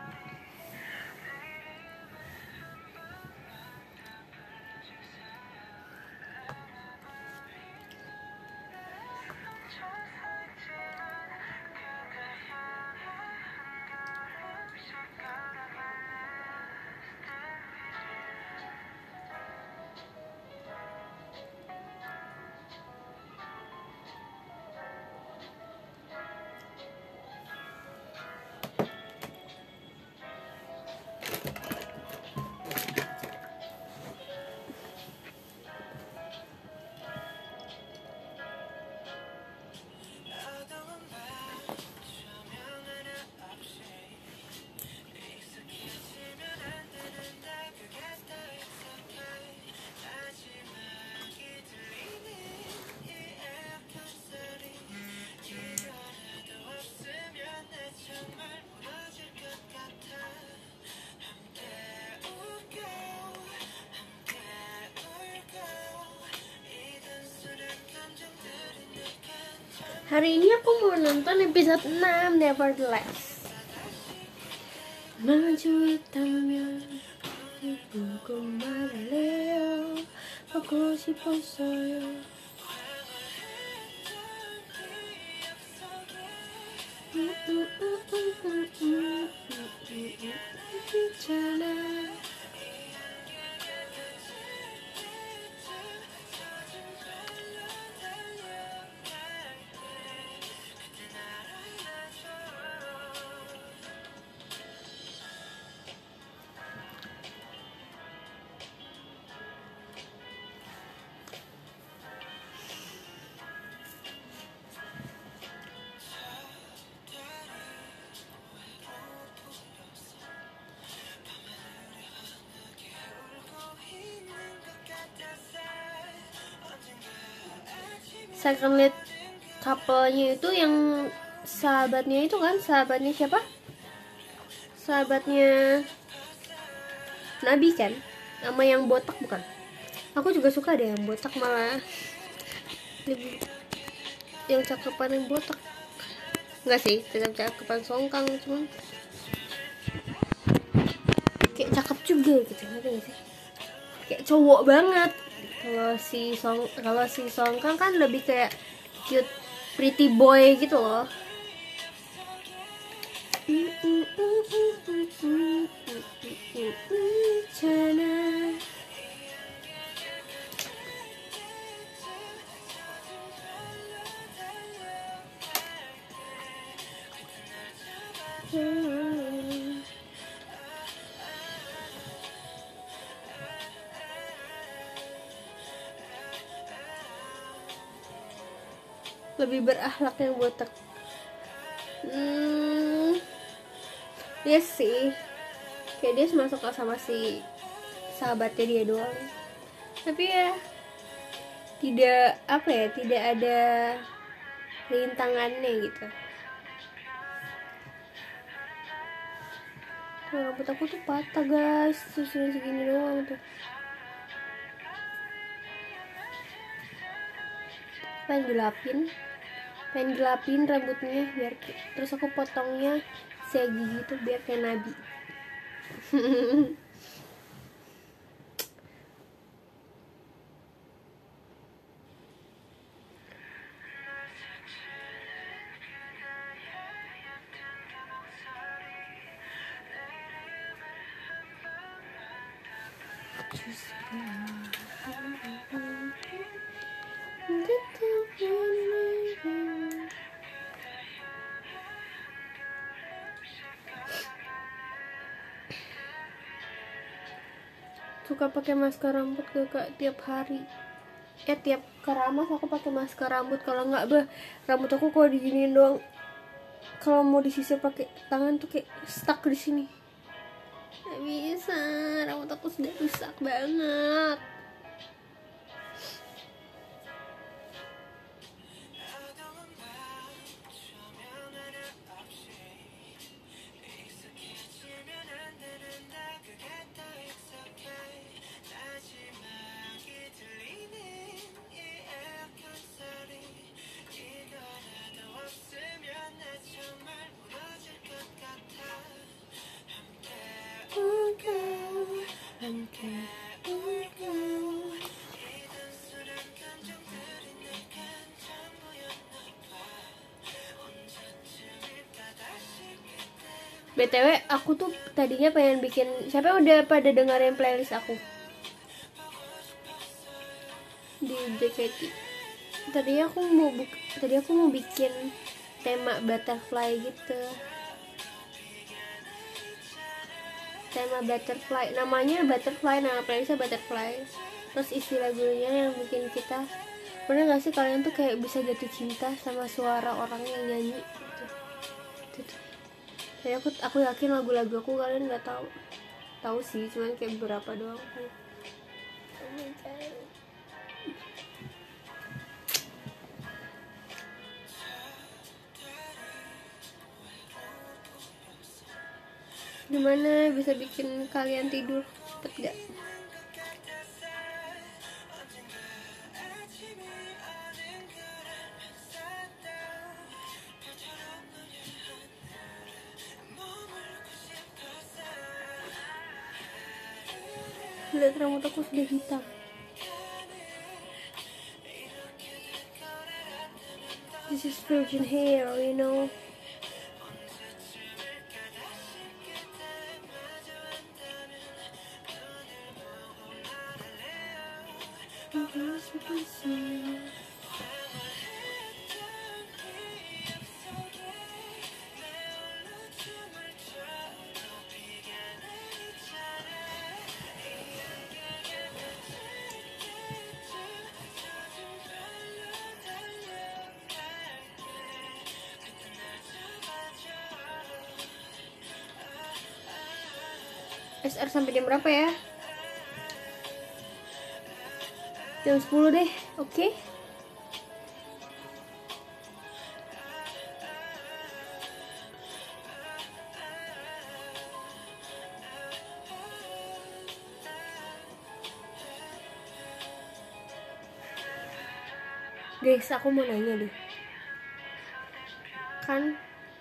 Hari ini aku mau nonton episode enam Nevertheless. Maju hitamnya ibu 말래요 보고 싶었어요. 있잖아. Saya akan lihat couple-nya itu yang sahabatnya itu kan, sahabatnya siapa? Sahabatnya Nabi kan? Sama yang botak bukan? Aku juga suka deh yang botak, malah lebih yang cakepan yang botak. Enggak sih, tetap cakepan songkang, cuman kayak cakep juga gitu, ngerti gak sih? Kayak cowok banget. Kalau si song kalau si songkang kan lebih kayak cute pretty boy gitu loh. Lebih berakhlak yang botak. Hmm, Iya sih, kayak dia cuma suka sama si sahabatnya dia doang, tapi ya tidak apa ya, tidak ada rintangannya gitu. Tuh, rambut aku tuh patah guys, terus segini doang tuh. Pengen gelapin, pengen gelapin rambutnya biar, terus aku potongnya segi gitu biar kayak nabi. Suka pakai masker rambut gak kak tiap hari? Eh tiap keramas aku pakai masker rambut, kalau nggak bah rambut aku kalau diginiin doang, kalau mau disisir pakai tangan tuh kayak stuck di sini. Nggak bisa, rambut aku sudah rusak banget. B T W aku tuh tadinya pengen bikin, siapa yang udah pada dengerin playlist aku di J K T? Tadi aku mau buk, tadi aku mau bikin tema butterfly gitu. Tema butterfly, namanya butterfly, nama playlistnya butterfly. Terus isi lagunya yang bikin kita, pernah gak sih kalian tuh kayak bisa jatuh cinta sama suara orang yang nyanyi gitu. Gitu. Jadi aku aku yakin lagu-lagu aku kalian nggak tahu, tahu sih, cuman kayak beberapa doang. Oh my god. Gimana bisa bikin kalian tidur cepet gak? Lihat rambut aku sudah hitam. This is virgin hair, you know. S R sampai jam berapa ya? Jam sepuluh deh, oke? Okay? Guys, aku mau nanya deh. Kan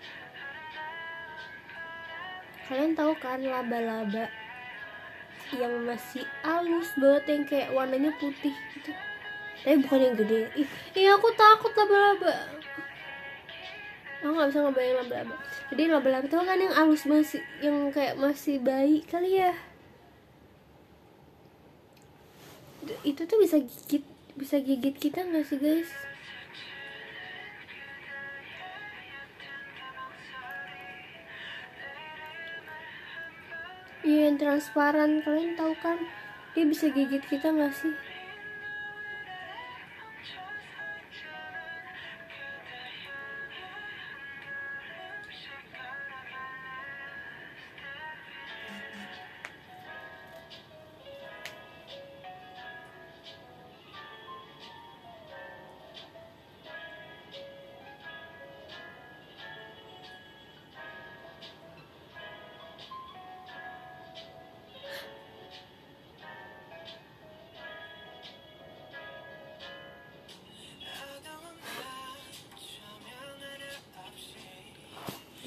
kalian tahu kan laba-laba yang masih halus banget, yang kayak warnanya putih gitu, tapi bukan yang gede. Ih, ih aku takut laba-laba. Aku nggak bisa ngebayang laba-laba. Jadi laba-laba itu kan yang halus, masih yang kayak masih bayi kali ya. Itu tuh bisa gigit, bisa gigit kita nggak sih guys? Iya, yang transparan, kalian tahu kan dia bisa gigit kita nggak sih?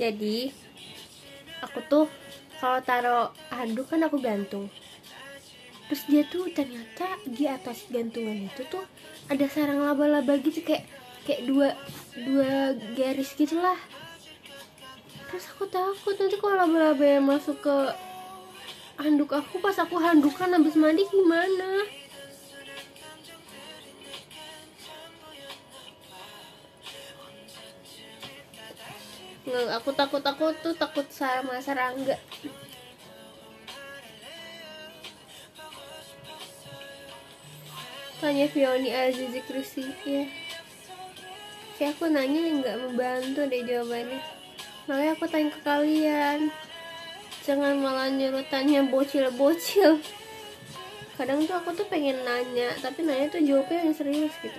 Jadi aku tuh kalau taruh handuk kan aku gantung, terus dia tuh ternyata di atas gantungan itu tuh ada sarang laba-laba gitu, kayak kayak dua dua garis gitulah. Terus aku takut nanti kalau laba-laba yang masuk ke handuk aku pas aku handukan habis mandi gimana. Nggak, aku takut aku tuh takut sama serangga. Tanya Fioni Azizi Krisi ya. Kayak aku nanya nggak membantu deh jawabannya. Makanya aku tanya ke kalian, jangan malah nyuruh tanya bocil-bocil. Kadang tuh aku tuh pengen nanya, tapi nanya tuh jawabnya yang serius gitu.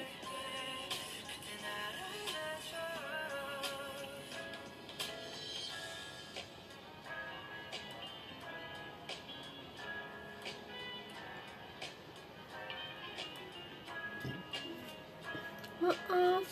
Maaf.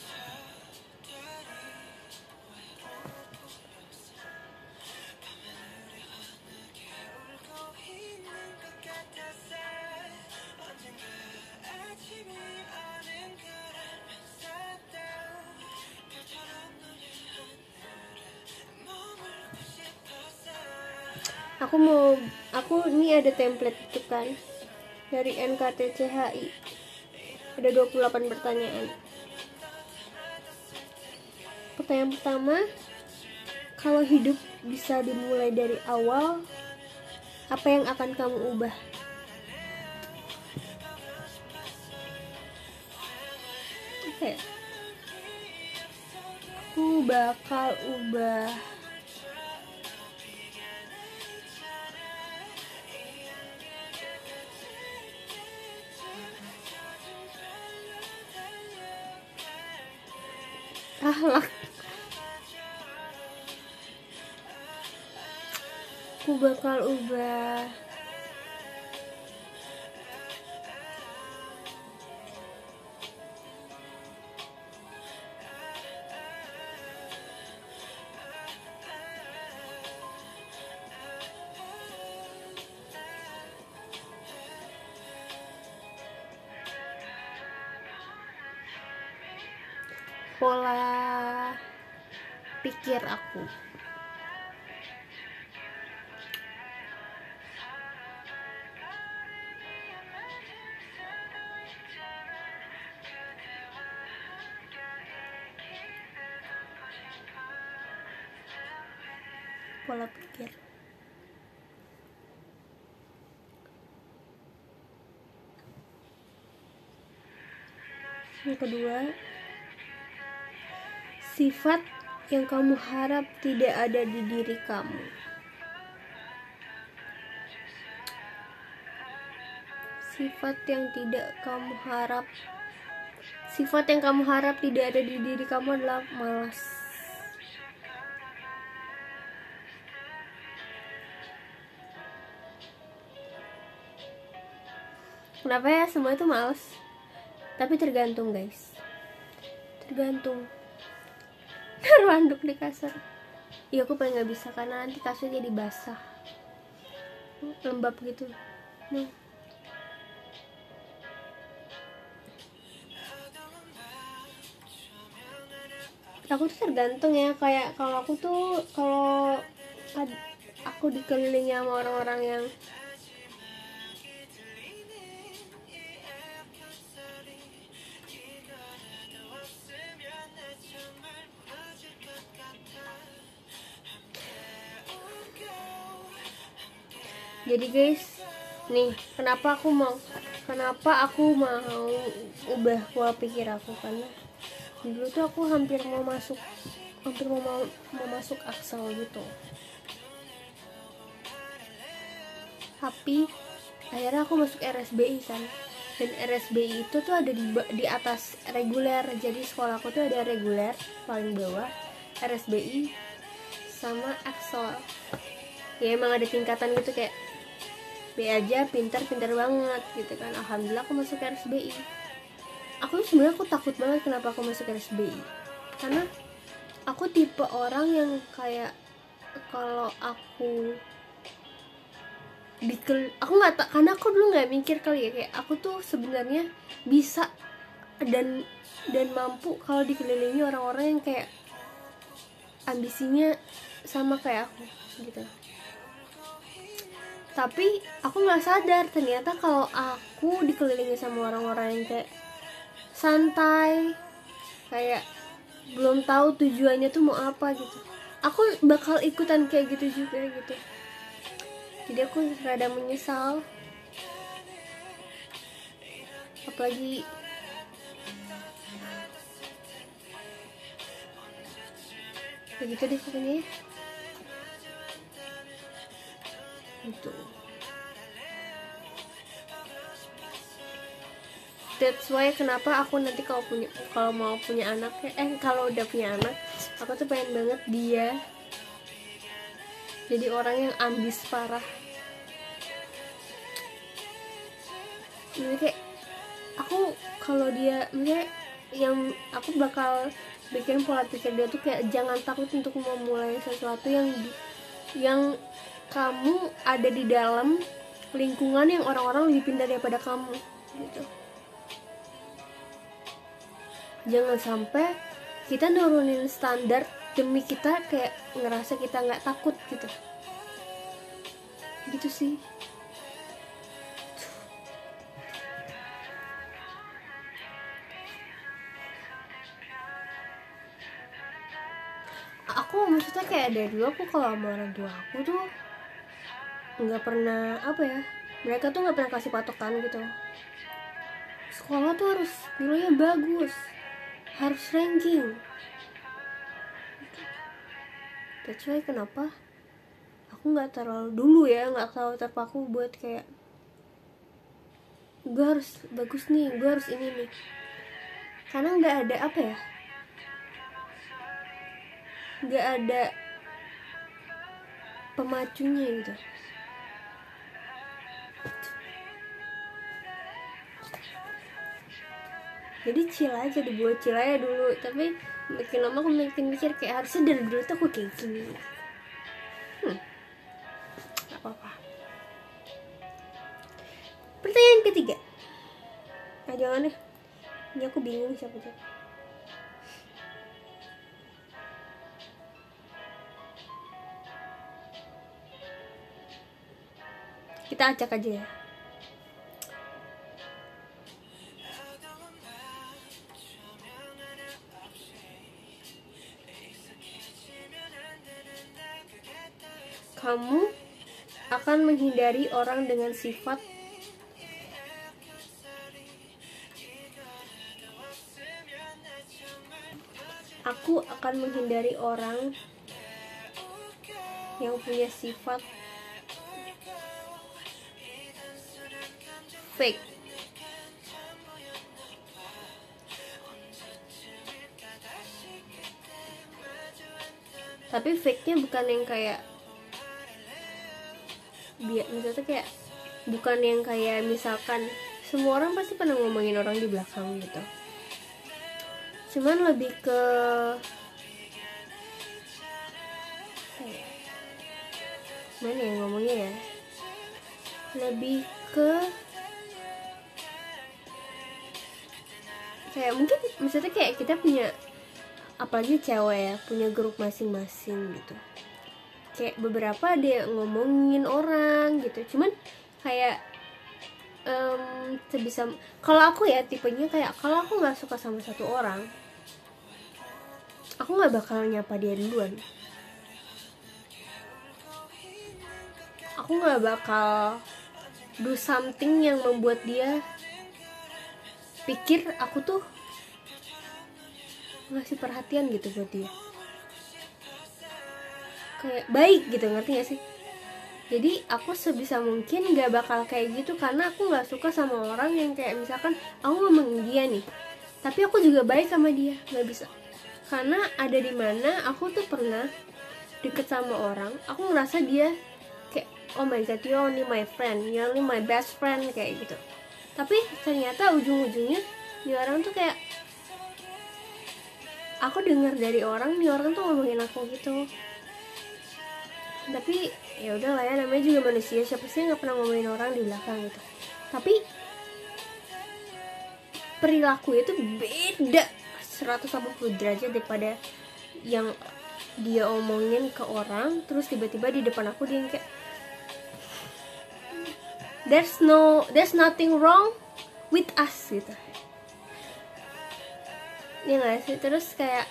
Aku mau, aku ini ada template itu kan dari N K T C H I. Ada dua puluh delapan pertanyaan. Pertanyaan pertama, kalau hidup bisa dimulai dari awal, apa yang akan kamu ubah? Oke, aku bakal ubah akhlak. Aku bakal ubah pola pikir aku. Pola pikir. Yang kedua, sifat yang kamu harap tidak ada di diri kamu. Sifat yang tidak kamu harap Sifat yang kamu harap tidak ada di diri kamu adalah malas. Kenapa ya semua itu malas? Tapi tergantung guys. Tergantung. Taruh handuk di kasur. Iya aku paling gak bisa karena nanti kasurnya jadi basah, lembab gitu. Nih. Aku tuh tergantung ya, kayak kalau aku tuh kalau aku dikelilingi sama orang-orang yang jadi guys, nih kenapa aku mau kenapa aku mau ubah pola pikir aku, karena dulu tuh aku hampir mau masuk hampir mau mau, mau masuk Aksel gitu, tapi akhirnya aku masuk R S B I kan, dan R S B I itu tuh ada di di atas reguler. Jadi sekolahku tuh ada reguler paling bawah, R S B I sama Aksel. Ya emang ada tingkatan gitu, kayak B aja pintar pintar banget gitu kan. Alhamdulillah aku masuk R S B I. Aku sebenarnya aku takut banget kenapa aku masuk R S B I, karena aku tipe orang yang kayak kalau aku dikel aku nggak tak karena aku dulu nggak mikir kali ya, kayak aku tuh sebenarnya bisa dan dan mampu kalau dikelilingi orang-orang yang kayak ambisinya sama kayak aku gitu. Tapi aku nggak sadar ternyata kalau aku dikelilingi sama orang-orang yang kayak santai, kayak belum tahu tujuannya tuh mau apa gitu, aku bakal ikutan kayak gitu juga gitu. Jadi aku rada menyesal, apalagi begitu deh pokoknya ya. Gitu. That's why kenapa aku nanti kalau punya kalau mau punya anak eh kalau udah punya anak, aku tuh pengen banget dia jadi orang yang ambis parah. Jadi kayak aku kalau dia misalnya yang aku bakal bikin pola pikir dia tuh kayak jangan takut untuk memulai sesuatu yang yang kamu ada di dalam lingkungan yang orang-orang lebih pintar daripada kamu gitu. Jangan sampai kita nurunin standar demi kita kayak ngerasa kita nggak takut gitu. Gitu sih. Aku maksudnya kayak dari dulu aku kalau sama orang tua aku tuh nggak pernah apa ya, mereka tuh nggak pernah kasih patokan gitu. Sekolah tuh harus nilainya bagus, harus ranking. That's why kenapa aku nggak terlalu dulu ya nggak terlalu terpaku buat kayak gue harus bagus nih, gue harus ini nih, karena nggak ada apa ya, nggak ada pemacunya gitu. Jadi chill aja, dibuat chill aja dulu. Tapi makin lama aku makin mikir kayak harusnya dari dulu tuh aku kayak gini. Hmm, gak apa-apa. Pertanyaan ketiga. Nah jangan deh, ini aku bingung siapa siapa. Kita acak aja ya. Kamu akan menghindari orang dengan sifat Aku akan menghindari orang yang punya sifat fake. Tapi fake-nya bukan yang kayak biar misalnya kayak bukan yang kayak misalkan semua orang pasti pernah ngomongin orang di belakang gitu. Cuman lebih ke mana ya ngomongnya ya? Lebih ke kayak mungkin misalnya kayak kita punya, apalagi cewek ya, punya grup masing-masing gitu. Kayak beberapa dia ngomongin orang gitu, cuman kayak um, sebisa kalau aku ya tipenya kayak kalau aku nggak suka sama satu orang, aku nggak bakal nyapa dia duluan. Aku nggak bakal do something yang membuat dia pikir aku tuh ngasih perhatian gitu buat dia, kayak baik gitu, ngerti gak sih? Jadi aku sebisa mungkin gak bakal kayak gitu, karena aku gak suka sama orang yang kayak misalkan aku ngomongin dia nih tapi aku juga baik sama dia, gak bisa. Karena ada di mana aku tuh pernah deket sama orang, aku ngerasa dia kayak oh my god, you only my friend, you only my best friend, kayak gitu. Tapi ternyata ujung-ujungnya di orang tuh kayak aku dengar dari orang, nih orang tuh ngomongin aku gitu. Tapi ya udah lah ya, namanya juga manusia, siapa sih yang nggak pernah ngomongin orang di belakang gitu. Tapi perilaku itu beda seratus delapan puluh derajat daripada yang dia omongin ke orang, terus tiba-tiba di depan aku dia yang kayak there's no there's nothing wrong with us gitu. Ya nggak sih? Terus kayak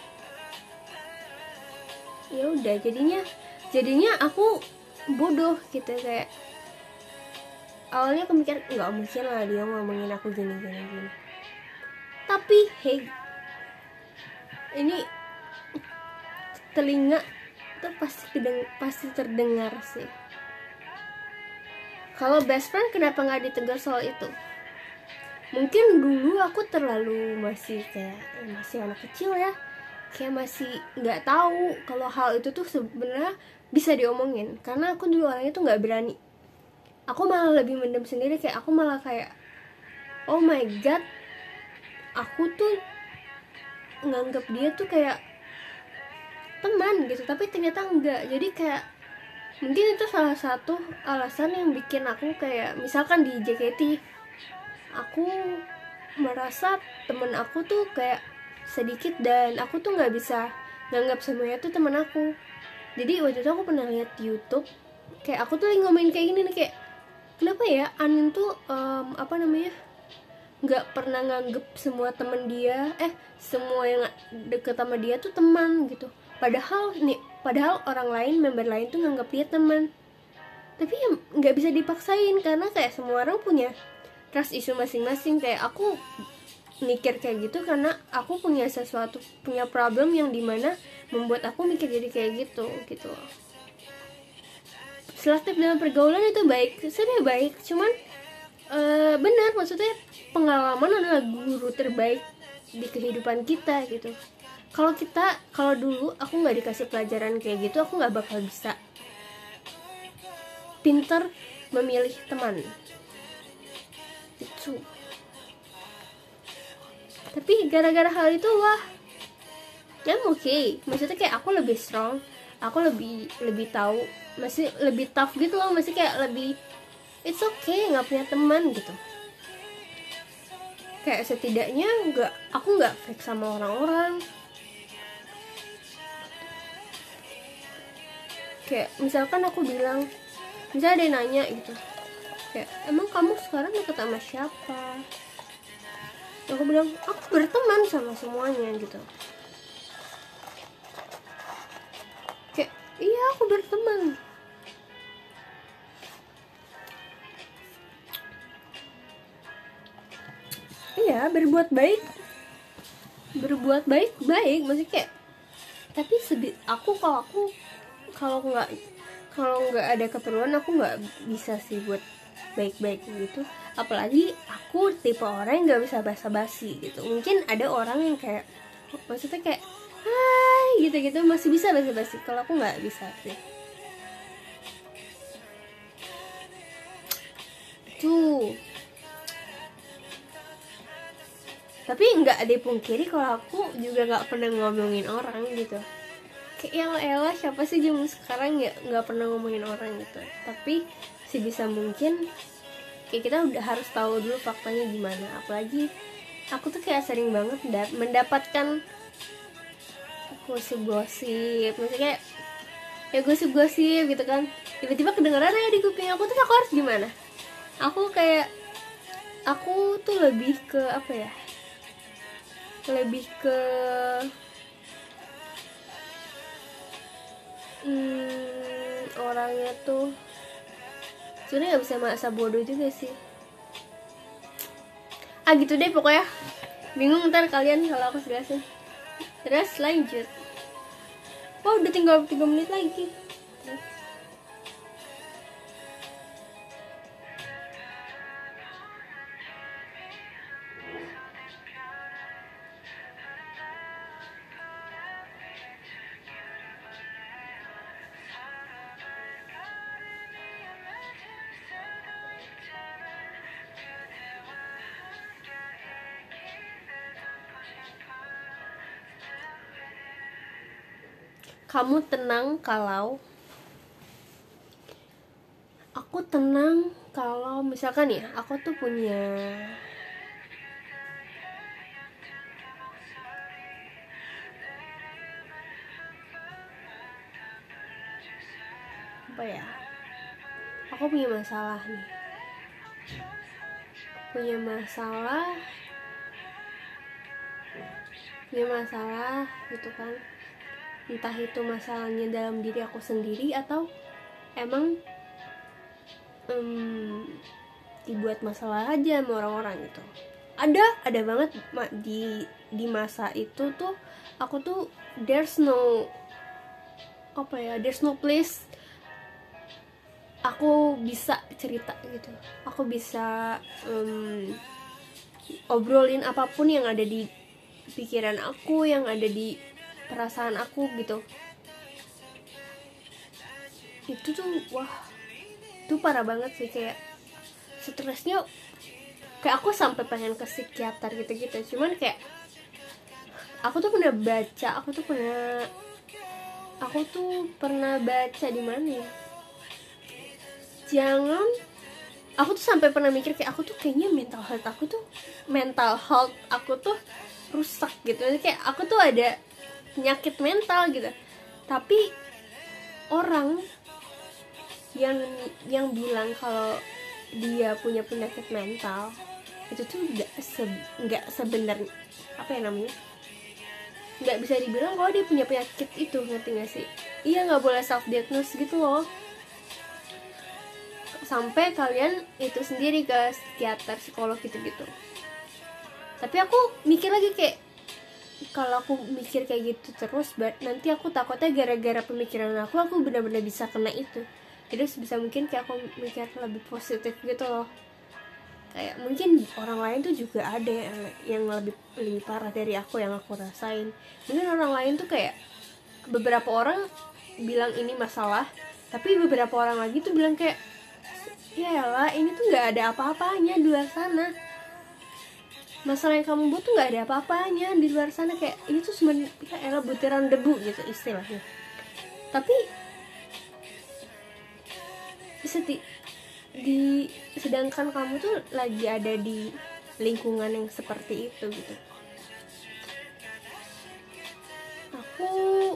ya udah jadinya jadinya aku bodoh gitu. Kayak awalnya aku mikir nggak mungkin lah dia ngomongin aku gini gini gini, tapi hey, ini telinga tuh pasti kedeng pasti terdengar sih. Kalau best friend kenapa nggak ditegur soal itu? Mungkin dulu aku terlalu masih kayak masih anak kecil ya, kayak masih nggak tahu kalau hal itu tuh sebenarnya bisa diomongin, karena aku dulu orangnya tuh nggak berani. Aku malah lebih mendem sendiri, kayak aku malah kayak oh my god, aku tuh nganggap dia tuh kayak teman gitu, tapi ternyata enggak. Jadi kayak mungkin itu salah satu alasan yang bikin aku kayak misalkan di J K T aku merasa temen aku tuh kayak sedikit dan aku tuh nggak bisa nganggap semuanya tuh temen aku. Jadi waktu itu aku pernah lihat di YouTube, kayak aku tuh lagi ngomongin kayak gini nih, kayak kenapa ya Anin tuh um, apa namanya nggak pernah nganggep semua temen dia eh semua yang deket sama dia tuh teman gitu. Padahal nih padahal orang lain, member lain tuh nganggap dia teman, tapi ya nggak bisa dipaksain karena kayak semua orang punya trust issue masing-masing. Kayak aku mikir kayak gitu karena aku punya sesuatu, punya problem yang dimana membuat aku mikir jadi kayak gitu gitu. Selektif dalam pergaulan itu baik, sebenarnya baik, cuman uh, benar, maksudnya pengalaman adalah guru terbaik di kehidupan kita gitu. Kalau kita kalau dulu aku nggak dikasih pelajaran kayak gitu, aku nggak bakal bisa pinter memilih teman itu. Tapi gara-gara hal itu wah ya oke okay. Maksudnya kayak aku lebih strong, aku lebih lebih tahu, masih lebih tough gitu loh, masih kayak lebih it's okay nggak punya teman gitu. Kayak setidaknya nggak aku nggak fake sama orang-orang. Kayak misalkan aku bilang, misalnya ada yang nanya gitu, kayak emang kamu sekarang deket sama siapa? Aku bilang aku berteman sama semuanya gitu. Kayak iya aku berteman. Iya berbuat baik, berbuat baik baik maksudnya kayak. Tapi sebi aku kalau aku kalau nggak kalau nggak ada keperluan aku nggak bisa sih buat baik-baik gitu. Apalagi aku tipe orang yang nggak bisa basa-basi gitu. Mungkin ada orang yang kayak maksudnya kayak hai gitu-gitu masih bisa basa-basi, kalau aku nggak bisa sih. Tuh. Tapi nggak dipungkiri kalau aku juga nggak pernah ngomongin orang gitu. Kayak ya elah siapa sih zaman sekarang ya nggak pernah ngomongin orang gitu. Tapi sebisa mungkin kayak kita udah harus tahu dulu faktanya gimana. Apalagi aku tuh kayak sering banget mendapatkan gosip-gosip, maksudnya kayak ya gosip-gosip gitu kan, tiba-tiba kedengeran aja di kuping aku. Terus aku harus gimana? Aku kayak aku tuh lebih ke apa ya, lebih ke hmm, orangnya tuh sebenarnya nggak bisa masa bodoh juga sih. Ah gitu deh pokoknya, bingung ntar kalian kalau aku jelasin. Terus lanjut. Oh udah tinggal tiga menit lagi. Kamu tenang kalau aku tenang kalau misalkan ya aku tuh punya apa ya, aku punya masalah nih, punya masalah punya masalah gitu kan, entah itu masalahnya dalam diri aku sendiri atau emang um, dibuat masalah aja sama orang-orang gitu. Ada ada banget di di masa itu tuh aku tuh there's no apa ya there's no place aku bisa cerita gitu, aku bisa um, obrolin apapun yang ada di pikiran aku, yang ada di perasaan aku gitu. Itu tuh wah, itu parah banget sih, kayak stresnya kayak aku sampai pengen ke psikiater gitu-gitu. Cuman kayak aku tuh pernah baca, aku tuh pernah aku tuh pernah baca di mana ya? Jangan aku tuh sampai pernah mikir kayak aku tuh kayaknya mental health aku tuh mental health aku tuh rusak gitu. Jadi kayak aku tuh ada penyakit mental gitu. Tapi orang yang yang bilang kalau dia punya penyakit mental itu tuh nggak se nggak sebenarnya apa ya namanya, nggak bisa dibilang kalau dia punya penyakit itu, ngerti nggak sih? Iya, nggak boleh self diagnose gitu loh, sampai kalian itu sendiri ke psikiater, psikolog gitu-gitu. Tapi aku mikir lagi kayak kalau aku mikir kayak gitu terus, nanti aku takutnya gara-gara pemikiran aku aku benar-benar bisa kena itu. Jadi sebisa mungkin kayak aku mikir lebih positif gitu loh. Kayak mungkin orang lain tuh juga ada yang, yang lebih lebih parah dari aku yang aku rasain. Mungkin orang lain tuh kayak beberapa orang bilang ini masalah, tapi beberapa orang lagi tuh bilang kayak ya lah ini tuh nggak ada apa-apanya di luar sana. Masalah yang kamu buat tuh nggak ada apa-apanya di luar sana, kayak ini tuh cuma ya elah butiran debu gitu istilahnya. Tapi seti di sedangkan kamu tuh lagi ada di lingkungan yang seperti itu gitu. Aku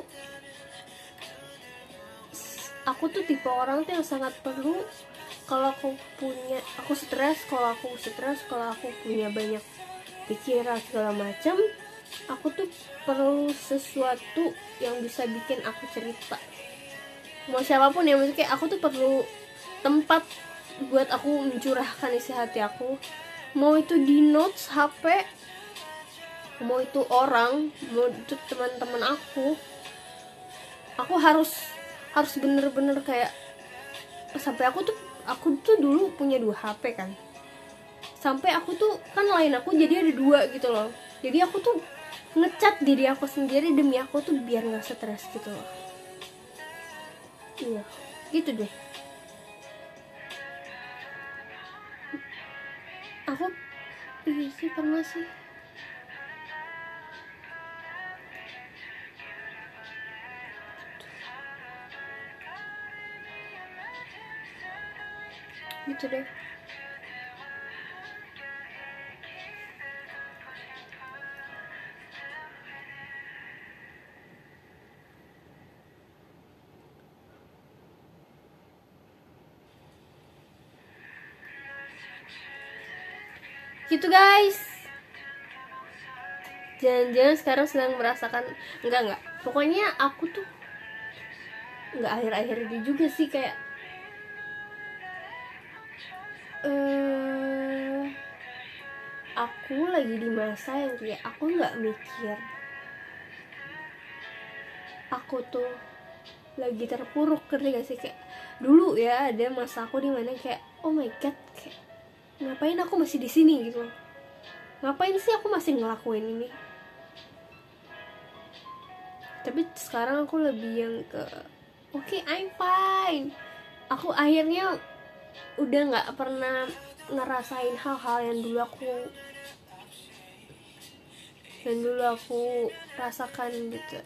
aku tuh tipe orang tuh yang sangat perlu kalau aku punya aku stres, kalau aku stres, kalau aku punya banyak pikiran segala macam, aku tuh perlu sesuatu yang bisa bikin aku cerita. Mau siapapun ya, maksudnya kayak aku tuh perlu tempat buat aku mencurahkan isi hati aku. Mau itu di notes H P, mau itu orang, mau itu teman-teman aku. Aku harus harus bener-bener kayak sampai aku tuh aku tuh dulu punya dua H P kan. Sampai aku tuh kan lain aku jadi ada dua gitu loh. Jadi aku tuh ngecat diri aku sendiri demi aku tuh biar nggak stres gitu loh. Iya, gitu deh. Aku iya sih pernah sih. Gitu deh. Gitu guys. Jangan-jangan sekarang sedang merasakan enggak enggak. Pokoknya aku tuh enggak akhir-akhir ini juga sih kayak uh, aku lagi di masa yang kayak aku nggak mikir aku tuh lagi terpuruk, ngerti gak sih? Kayak dulu ya ada masa aku di mana kayak oh my god, kayak ngapain aku masih di sini gitu, ngapain sih aku masih ngelakuin ini. Tapi sekarang aku lebih yang ke oke okay, I'm fine. Aku akhirnya udah nggak pernah ngerasain hal-hal yang dulu aku yang dulu aku rasakan gitu.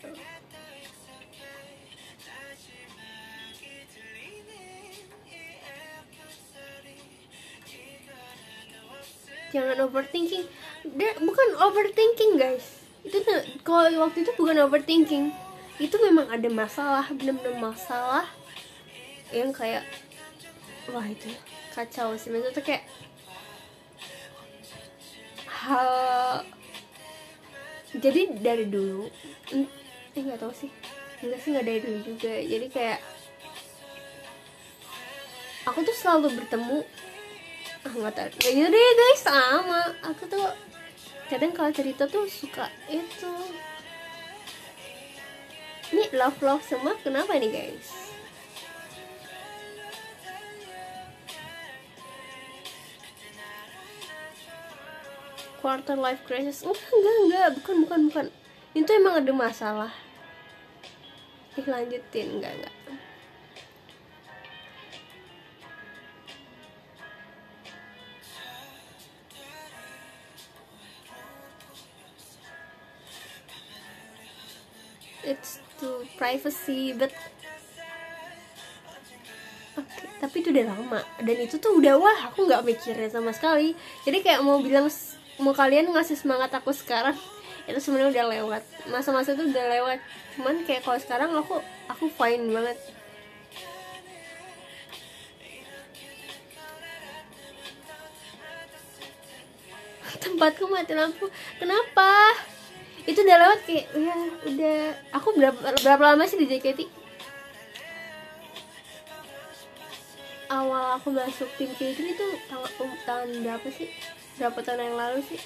jangan overthinking. Dan bukan overthinking guys, itu tuh kalau waktu itu bukan overthinking, itu memang ada masalah, benar-benar masalah yang kayak wah itu kacau sih. Maksudnya tuh kayak hal, jadi dari dulu eh nggak tahu sih, enggak sih, nggak dari dulu juga. Jadi kayak aku tuh selalu bertemu, ah nggak tahu kayak gitu deh guys. Sama aku tuh kadang kalau cerita tuh suka itu, ini love love semua. Kenapa nih guys? Quarter life crisis? Enggak enggak enggak, bukan bukan bukan. Itu emang ada masalah. Ih lanjutin, enggak enggak. It's to privacy, but oke, okay, tapi itu udah lama dan itu tuh udah wah aku nggak mikirnya sama sekali. Jadi kayak mau bilang mau kalian ngasih semangat aku sekarang itu sebenarnya udah lewat, masa-masa itu udah lewat. Cuman kayak kalau sekarang aku aku fine banget. Tempatku mati lampu, kenapa? Itu udah lewat kayak ya udah. Aku berapa berapa lama sih di J K T? Awal aku masuk tim K tiga itu tahun, tahun berapa sih? Berapa tahun yang lalu sih?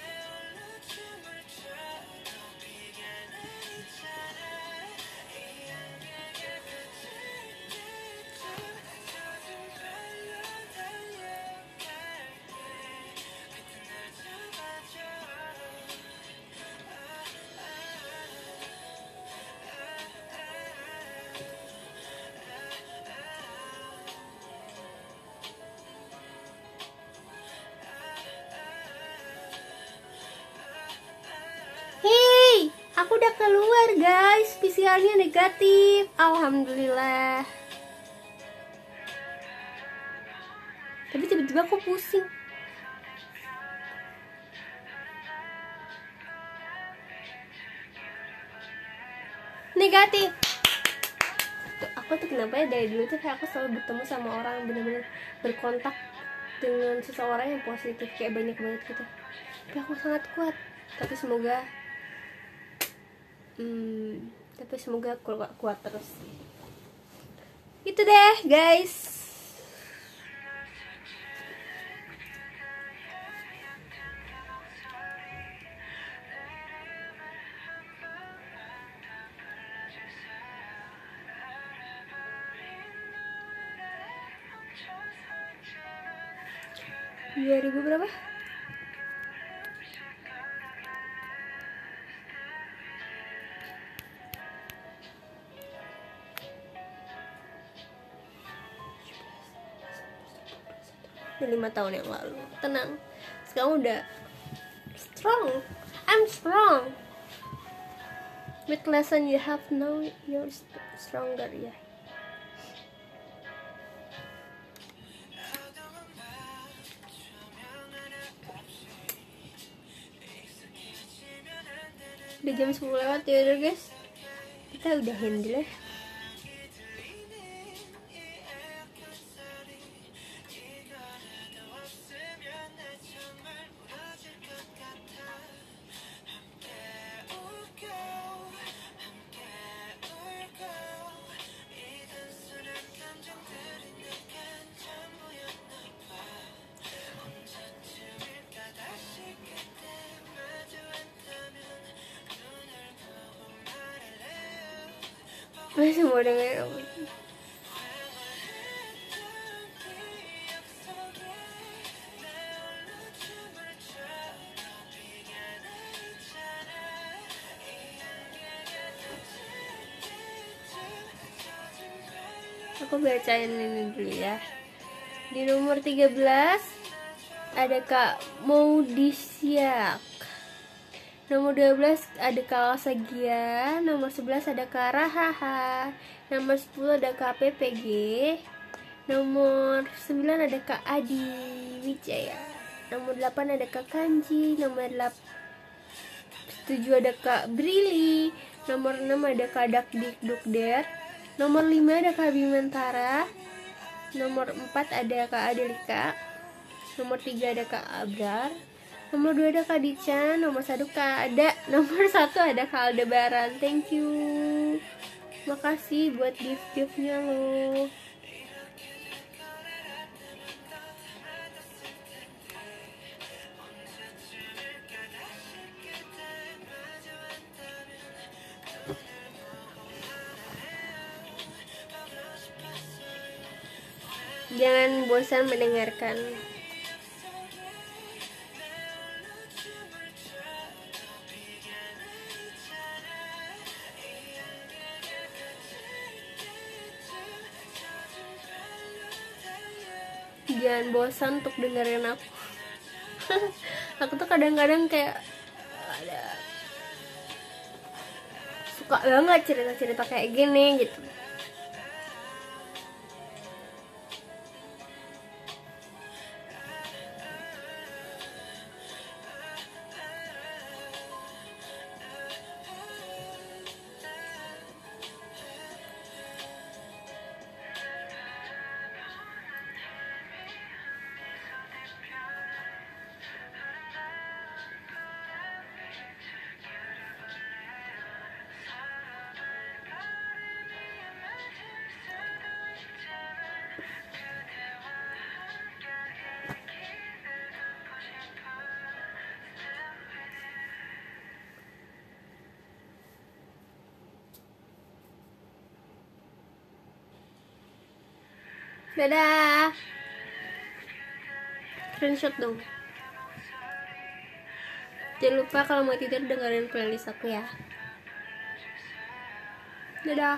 Hei, aku udah keluar guys, P C R-nya negatif, alhamdulillah. Tapi tiba-tiba aku pusing. Negatif. Tuh, aku tuh kenapa ya dari dulu tuh kayak aku selalu bertemu sama orang, bener-bener berkontak dengan seseorang yang positif, kayak banyak banget gitu. Tapi aku sangat kuat. Tapi semoga Hmm, tapi semoga kuat, kuat terus. Itu deh guys. Dua ribu berapa? lima tahun yang lalu. Tenang, sekarang udah strong. I'm strong. With lesson you have now, you're stronger ya. Udah jam sepuluh lewat ya udah guys. Kita udah handle ya. Masih mau dengerin aku. Aku bacain ini dulu ya. Di nomor tiga belas ada Kak Maudisiak. Nomor dua belas ada Kak Sagia. Nomor sebelas ada Kak Rahaha. Nomor sepuluh ada Kak P P G. Nomor sembilan ada Kak Adi Wijaya. Nomor delapan ada Kak Kanji. Nomor tujuh ada Kak Brili. Nomor enam ada Kak Dakdik Dukder. Nomor lima ada Kak Bimantara. Nomor empat ada Kak Adelika. Nomor tiga ada Kak Abrar. Nomor dua ada Kak Dican. Nomor satu Kak Ada. Nomor satu ada Kak Aldebaran. Thank you. Makasih buat gift-giftnya lo. Jangan bosan mendengarkan. Jangan bosan untuk dengerin aku. Aku tuh kadang-kadang kayak ada suka banget cerita-cerita kayak gini gitu. Dadah. Screenshot dong. Jangan lupa kalau mau tidur dengerin playlist aku ya. Dadah.